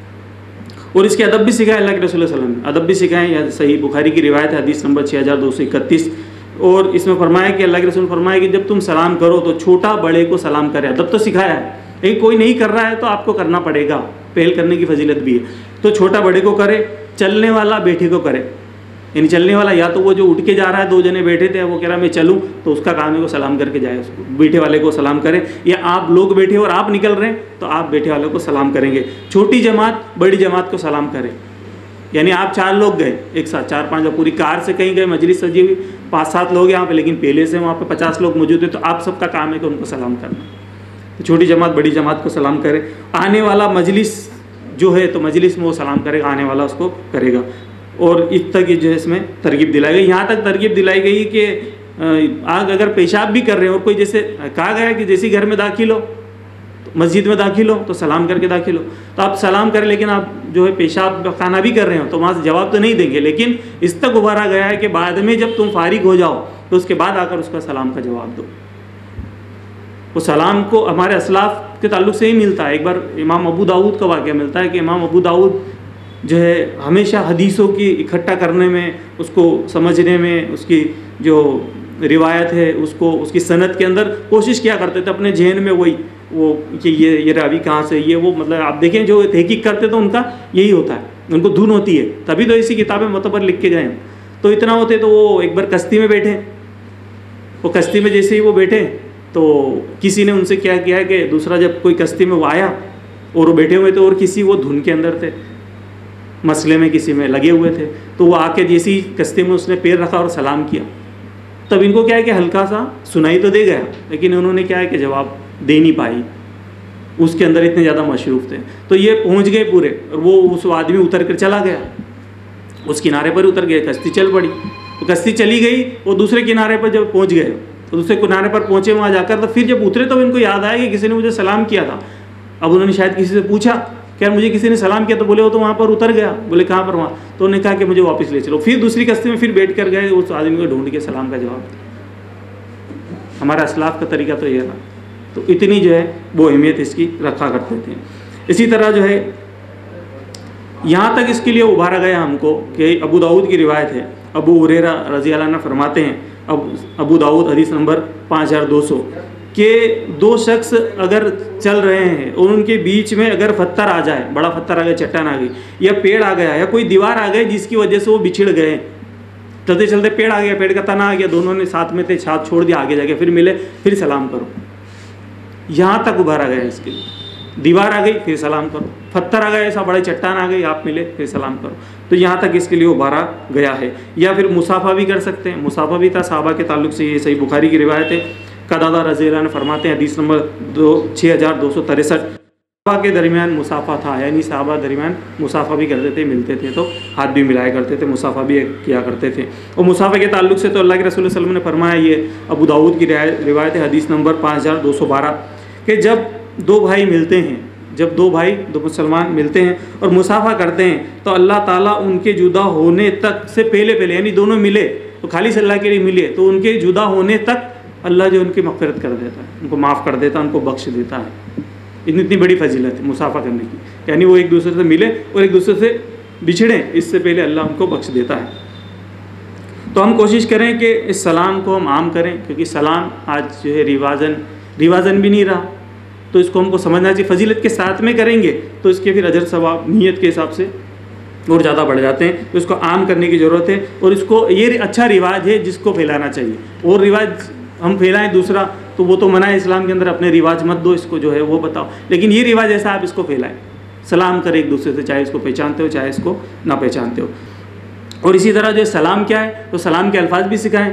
اور اس کے ادب بھی سکھائے اللہ کے رسول صلی اللہ علیہ وسلم، ادب بھی سکھائیں. یا صحیح بخاری کی روایت ہے حدیث نمبر چھ ہزار دو سو اکتیس. اور اس میں فرمایا کہ اللہ کے رسول فرمایا کہ جب تم سلام کرو تو چھوٹا بڑے کو سلام کرے. ادب تو سکھایا ہے، لیکن کوئی نہیں کر رہا ہے تو آپ کو کرنا پڑے گا. پہل کرنے کی فضیلت بھی ہے. تو چھوٹا بڑے کو کرے، چلنے والا بیٹھے کو کرے. یعنی چلنے والا یا تو وہ جو اٹھ کے جا رہا ہے، دو جنے بیٹھے تھے، وہ کہہ رہا میں چلوں، تو اس کا کام ہے وہ سلام کر کے جائے، اس کو بیٹھے والے کو سلام کرے. یا آپ لوگ بیٹھے اور آپ نکل رہے ہیں تو آپ بیٹھے والے کو سلام کریں گے. چھوٹی جماعت بڑی جماعت کو سلام کرے. یعنی آپ چار لوگ گئے ایک ساتھ، چار پانچ پوری کار سے کہیں گئے، مجلس سجی ہوئی، پانچ سات لوگ یہاں پہ، لیکن پہلے سے وہاں پہ پچاس لوگ موجود ہیں، تو آپ سب کا کام ہے کہ ان کو سلام کرنا. چھوٹی جماعت بڑی جماعت کو سلام کرے. آنے والا مجلس جو ہے تو مجلس میں وہ سلام کرے گا، آنے والا اس کو کرے گا. اور اس تک جو ہے اس میں ترغیب دلائی گئی، یہاں تک ترغیب دلائی گئی کہ آگ اگر پیشاب بھی کر رہے ہیں اور کوئی جیسے کہا گیا کہ جیسے گھر میں داخل ہو، مسجد میں داخل ہو تو سلام کر کے داخل ہو. تو آپ سلام کریں، لیکن آپ جو ہے پیشاب خانہ بھی کر رہے ہو تو وہاں سے جواب تو نہیں دیں گے. لیکن اس تک ابھارا گیا ہے کہ بعد میں جب تم فارغ ہو جاؤ تو اس کے بعد آ کر اس کا سلام کا جواب دو. وہ سلام کو ہمارے اسلاف کے تعلق سے ہی ملتا ہے. ایک بار امام ابو داؤد کا واقعہ ملتا ہے کہ امام ابو داؤد جو ہے ہمیشہ حدیثوں کی اکٹھا کرنے میں، اس کو سمجھنے میں، اس کی جو روایت ہے اس کو اس کی سند کے اندر کوشش کیا کرتے تھے اپنے ذہن میں، وہی وہ کہ یہ یہ راوی کہاں سے، یہ وہ مطلب آپ دیکھیں جو تحقیق کرتے تو ان کا یہی ہوتا ہے، ان کو دھن ہوتی ہے، تبھی تو ایسی کتابیں معتبر لکھ کے گئے ہیں. تو اتنا ہوتے تو وہ ایک بار کشتی میں بیٹھے، وہ کشتی میں جیسے ہی وہ بیٹھے تو کسی نے ان سے کیا کیا کہ دوسرا جب کوئی کشتی میں وہ آیا اور وہ بیٹھے ہوئے تھے اور کسی وہ دھن کے اندر تھے، مسئلے میں کسی میں لگے ہوئے تھے، تو وہ آ کے جیسی کشتی میں اس نے پیر رکھا اور سلام کیا. تب ان کو کیا ہے کہ ہلکا سا سنائی تو دے گیا، لیکن انہوں نے کیا ہے کہ جواب دے نہیں پائی، اس کے اندر اتنے زیادہ مصروف تھے. تو یہ پہنچ گئے پورے، اور وہ اس آدمی اتر کر چلا گیا، اس کنارے پر اتر گئے، کشتی چل پڑی. تو کشتی چلی گئی، وہ دوسرے کنارے پر جب پہنچ گئے تو دوسرے کنارے پر پہنچے وہاں جا کر، تو پھر جب اترے تو ان کو یاد آیا کہ کسی نے مجھے سلام کیا تھا. اب انہوں نے شاید کسی سے پوچھا کہ یار مجھے کسی نے سلام کیا، تو بولے وہ تو وہاں پر اتر گیا. بولے کہاں پر؟ وہاں. تو انہوں نے کہا کہ مجھے واپس لے چلو. پھر دوسری کشتی میں پھر بیٹھ کر گئے، اس آدمی کو ڈھونڈ کے سلام کا جواب دیا. ہمارا اسلاف کا طریقہ تو یہ تھا. تو اتنی جو ہے وہ اہمیت اس کی رکھا کرتے تھے. اسی طرح جو ہے یہاں تک اس کے لیے ابھارا گیا ہم کو کہ ابو داؤد کی روایت ہے، ابو ہریرہ رضی اللہ عنہ فرماتے ہیں، اب ابو داؤد حدیث نمبر پانچ ہزار دو سو، کہ دو شخص اگر چل رہے ہیں اور ان کے بیچ میں اگر پتھر آ جائے، بڑا پتھر آ گیا، چٹان آ گئی، یا پیڑ آ گیا، یا کوئی دیوار آ گئی جس کی وجہ سے وہ بچھڑ گئے، چلتے چلتے پیڑ آ گیا، پیڑ کا تنا آ گیا، دونوں نے ساتھ میں تھے، ساتھ چھوڑ دیا، آگے جا کے پھر ملے، پھر سلام کرو، یہاں تک ابھارا گیا اس کے لیے۔ دیوار آ گئی پھر سلام کرو، پتھر آ گیا، ایسا بڑی چٹان آ گئی، آپ ملے پھر سلام کرو، تو یہاں تک اس کے لیے ابھارا گیا ہے۔ یا پھر مصافحہ بھی کر سکتے ہیں، مصافحہ بھی تھا صحابہ کے تعلق سے، یہ صحیح بخاری کی روایت ہے، قتادہ رضی اللہ عنہ فرماتے ہیں حدیث نمبر دو چھ ہزار دو سو تریسٹھ، صحابہ کے درمیان مصافحہ تھا، یعنی صحابہ درمیان مصافحہ بھی کرتے تھے، ملتے تھے تو ہاتھ بھی ملایا کرتے تھے، مصافحہ بھی کیا کرتے تھے۔ اور مصافحہ کے تعلق سے تو اللہ کے رسول صلی اللہ علیہ وسلم نے فرمایا، یہ ابو داؤد کی روایت ہے حدیث نمبر پانچ ہزار دو سو بارہ، کہ جب دو بھائی ملتے ہیں، جب دو بھائی دو مسلمان ملتے ہیں اور مصافحہ کرتے ہیں تو اللہ تعالیٰ ان کے جدا ہونے تک سے پہلے پہلے، یعنی دونوں ملے تو خالص اللہ کے لیے ملے، تو ان کے جدا ہونے تک اللہ جو ان کی مغفرت کر دیتا ہے، ان کو معاف کر دیتا ہے، ان کو بخش دیتا ہے۔ اتنی اتنی بڑی فضیلت ہے مصافحہ کرنے کی، یعنی وہ ایک دوسرے سے ملے اور ایک دوسرے سے بچھڑیں، اس سے پہلے اللہ ان کو بخش دیتا ہے۔ تو ہم کوشش کریں کہ اس سلام کو ہم عام کریں، کیونکہ سلام آج جو ہے رواجن رواجن بھی نہیں رہا، تو اس کو ہم کو سمجھنا چاہیے، فضیلت کے ساتھ میں کریں گے تو اس کے پھر اجر ثواب نیت کے حساب سے اور زیادہ بڑھ جاتے ہیں، تو اس کو عام کرنے کی ضرورت ہے، اور اس کو یہ اچھا رواج ہے جس کو پھیلانا چاہیے، اور رواج ہم پھیلائیں دوسرا تو وہ تو منع ہے اسلام کے اندر، اپنے رواج مت دو، اس کو جو ہے وہ بتاؤ، لیکن یہ رواج ایسا آپ اس کو پھیلائیں، سلام کریں ایک دوسرے سے، چاہے اس کو پہچانتے ہو چاہے اس کو نہ پہچانتے ہو۔ اور اسی طرح جو سلام کیا ہے، تو سلام کے الفاظ بھی سکھائیں،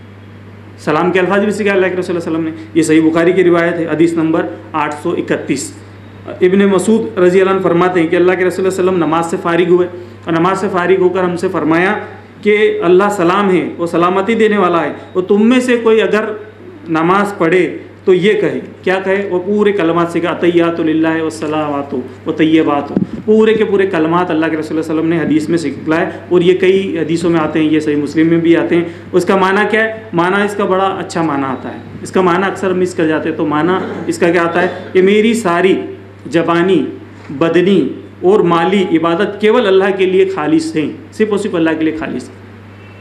سلام کے الفاظ بھی سکھائے اللہ کے رسول صلی اللہ علیہ وسلم نے، یہ صحیح بخاری کی روایت ہے حدیث نمبر آٹھ سو اکتیس۔ ابن مسعود رضی اللہ عنہ فرماتے ہیں کہ اللہ کے رسول صلی اللہ علیہ وسلم نماز سے فارغ ہوئے اور نماز سے فارغ ہو کر ہم سے فرمایا کہ اللہ سلام ہے، وہ سلامتی دینے والا ہے، اور تم میں سے کوئی اگر نماز پڑھے تو یہ کہے، کیا کہے، وہ پورے کلمات سے کہا، تحیات للہ والصلوات والطیبات، پورے کے پورے کلمات اللہ کے رسول صلی اللہ علیہ وسلم نے حدیث میں سکھلائے، اور یہ کئی حدیثوں میں آتے ہیں، یہ صحیح مسلم میں بھی آتے ہیں۔ اس کا معنی کیا ہے؟ معنی اس کا بڑا اچھا معنی آتا ہے، اس کا معنی اکثر مس کر جاتے ہیں، تو معنی اس کا کیا آتا ہے کہ میری ساری زبانی، بدنی اور مالی عبادت کیول اللہ کے لیے خالص ہیں، صرف اور صرف اللہ کے لیے خالص ہیں۔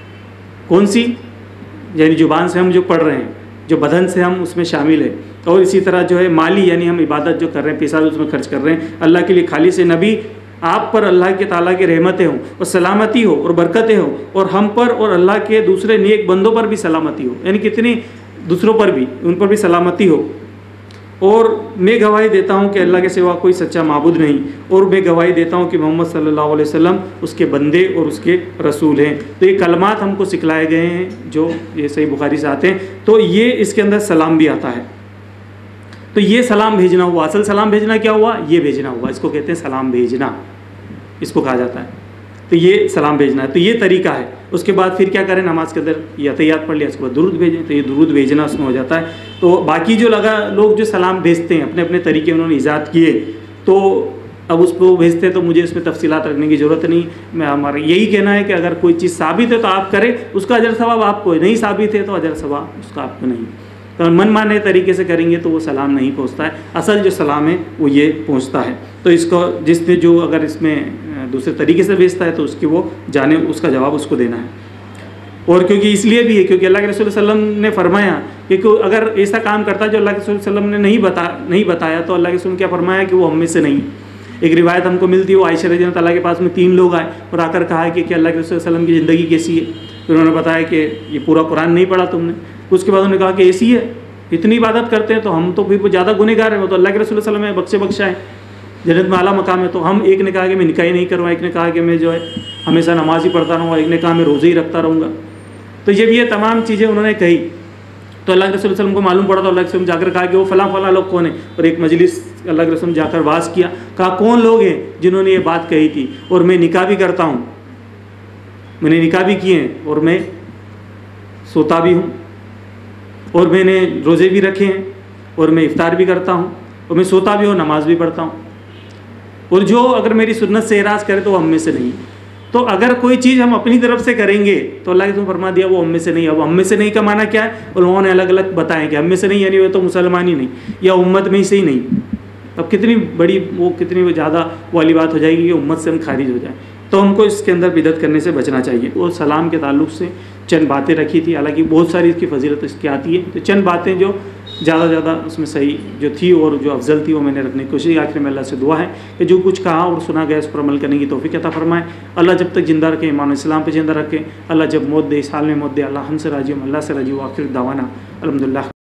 کون سی؟ یعنی زبان سے ہم جو پڑھ رہے ہیں، جو بدن سے ہم اس میں شامل ہے، اور اسی طرح جو ہے مالی، یعنی ہم عبادت جو کر رہے ہیں، پیسہ اس میں خرچ کر رہے ہیں، اللہ کے لیے خالص ہے۔ نبی آپ پر اللہ کے تعالیٰ کی رحمتیں ہوں اور سلامتی ہو اور برکتیں ہوں، اور ہم پر اور اللہ کے دوسرے نیک بندوں پر بھی سلامتی ہو، یعنی کتنی دوسروں پر بھی، ان پر بھی سلامتی ہو۔ اور میں گواہی دیتا ہوں کہ اللہ کے سوا کوئی سچا معبود نہیں، اور میں گواہی دیتا ہوں کہ محمد صلی اللہ علیہ وسلم اس کے بندے اور اس کے رسول ہیں۔ تو یہ کلمات ہم کو سکھلائے گئے ہیں جو یہ صحیح بخاری سے آتے ہیں، تو یہ اس کے اندر سلام بھی آتا ہے۔ تو یہ سلام بھیجنا ہوا، اصل سلام بھیجنا کیا ہوا؟ یہ بھیجنا ہوا، اس کو کہتے ہیں سلام بھیجنا، اس کو کہا جاتا ہے۔ تو یہ سلام بھیجنا ہے، تو یہ طریقہ ہے۔ اس کے بعد پھر کیا کریں؟ نماز کے اندر یہ تحیات پڑھ لیا، اس کے بعد درود بھیجیں، تو یہ درود بھیجنا اس میں ہو جاتا ہے۔ تو باقی جو لگا لوگ جو سلام بھیجتے ہیں، اپنے اپنے طریقے انہوں نے ایجاد کیے، تو اب اس کو بھیجتے ہیں، تو مجھے اس میں تفصیلات رکھنے کی ضرورت نہیں۔ میں ہمارا یہی کہنا ہے کہ اگر کوئی چیز ثابت ہے تو آپ کریں، اس کا اجر ثواب آپ کو ہے، نہیں ثابت ہے تو اجر ثواب اس کا آپ کو نہیں۔ تو من مانے طریقے سے کریں گے تو وہ سلام نہیں پہنچتا ہے، اصل جو سلام ہے وہ یہ پہنچتا ہے۔ تو اس کو جس نے جو اگر اس میں دوسرے طریقے سے بھیجتا ہے تو اس کی وہ جانے، اس کا جواب اس کو دینا ہے۔ اور کیونکہ اس لیے بھی ہے کیونکہ اللہ کے رسول صلی اللہ علیہ وسلم نے فرمایا کہ اگر ایسا کام کرتا جو اللہ کے رسول صلی اللہ علیہ وسلم نے نہیں بتا نہیں بتایا تو اللہ کے رسول نے کیا فرمایا کہ وہ ہم میں سے نہیں۔ ایک روایت ہم کو ملتی ہے، وہ عائشہ رضی اللہ عنہا کے پاس میں تین لوگ آئے اور آ کر کہا کہ اللہ کے رسول صلی اللہ علیہ وسلم کی زندگی کیسی ہے، پھر انہوں نے بتایا کہ یہ پورا قرآن نہیں پڑھا تم نے۔ اس کے بعد انہوں نے کہا کہ ایسی ہے، اتنی عبادت کرتے ہیں تو ہم تو پھر زیادہ گنہگار ہیں، وہ تو اللہ کے رسول صلی اللہ علیہ وسلم بخشے بخشا ہے، جنت میں اعلیٰ مقام ہے۔ تو ہم ایک نے کہا کہ میں نکاح ہی نہیں کروں، ایک نے کہا کہ میں جو ہے ہمیشہ نماز ہی پڑھتا رہوں گا، ایک نے کہا میں روزے ہی رکھتا رہوں گا۔ تو جب یہ تمام چیزیں انہوں نے کہی تو اللہ کے رسول صلی اللہ علیہ وسلم کو معلوم پڑا، تو اللہ کے رسول جا کر کہا کہ وہ فلاں فلاں لوگ کون ہیں، اور ایک مجلس اللہ کے رسول جا کر واز کیا، کہا کون لوگ ہیں جنہوں نے یہ بات کہی تھی، اور میں نکاح بھی کرتا ہوں، میں نے نکاح بھی کیے ہیں، اور میں سوتا بھی ہوں، اور میں نے روزے بھی رکھے ہیں، اور میں افطار بھی کرتا ہوں، اور میں سوتا بھی ہوں، نماز بھی پڑھتا ہوں، اور جو اگر میری سنت سے اعراض کرے تو وہ ہم میں سے نہیں۔ تو اگر کوئی چیز ہم اپنی طرف سے کریں گے تو اللہ کے فرما دیا وہ ہم میں سے نہیں۔ اب ہم میں سے نہیں کا معنی کیا ہے؟ علماء نے الگ الگ بتائیں کہ ہم میں سے نہیں یعنی وہ تو مسلمان ہی نہیں، یا امت میں ہی سے ہی نہیں۔ اب کتنی بڑی وہ کتنی زیادہ والی بات ہو جائے گی کہ امت سے ہم خارج ہو جائیں۔ تو ہم کو اس کے اندر بدعت کرنے سے بچنا چاہیے. وہ سلام کے تعلق سے چند باتیں رکھی تھی، حالانکہ بہت ساری اس کی فضیلت اس کی آتی ہے، تو چند باتیں جو زیادہ زیادہ اس میں صحیح جو تھی اور جو افضل تھی وہ میں نے رکھنے کی کوشش. آخر میں اللہ سے دعا ہے کہ جو کچھ کہا اور سنا گیا اس پر عمل کرنے کی توفیق عطا فرمائے. اللہ جب تک زندہ رکھے ایمان اسلام پہ زندہ رکھے. اللہ جب موت دے اس حال میں موت دے اللہ ہم سے راضی ہم اللہ سے راضی ہو. آخر دعوانا الحمدللہ.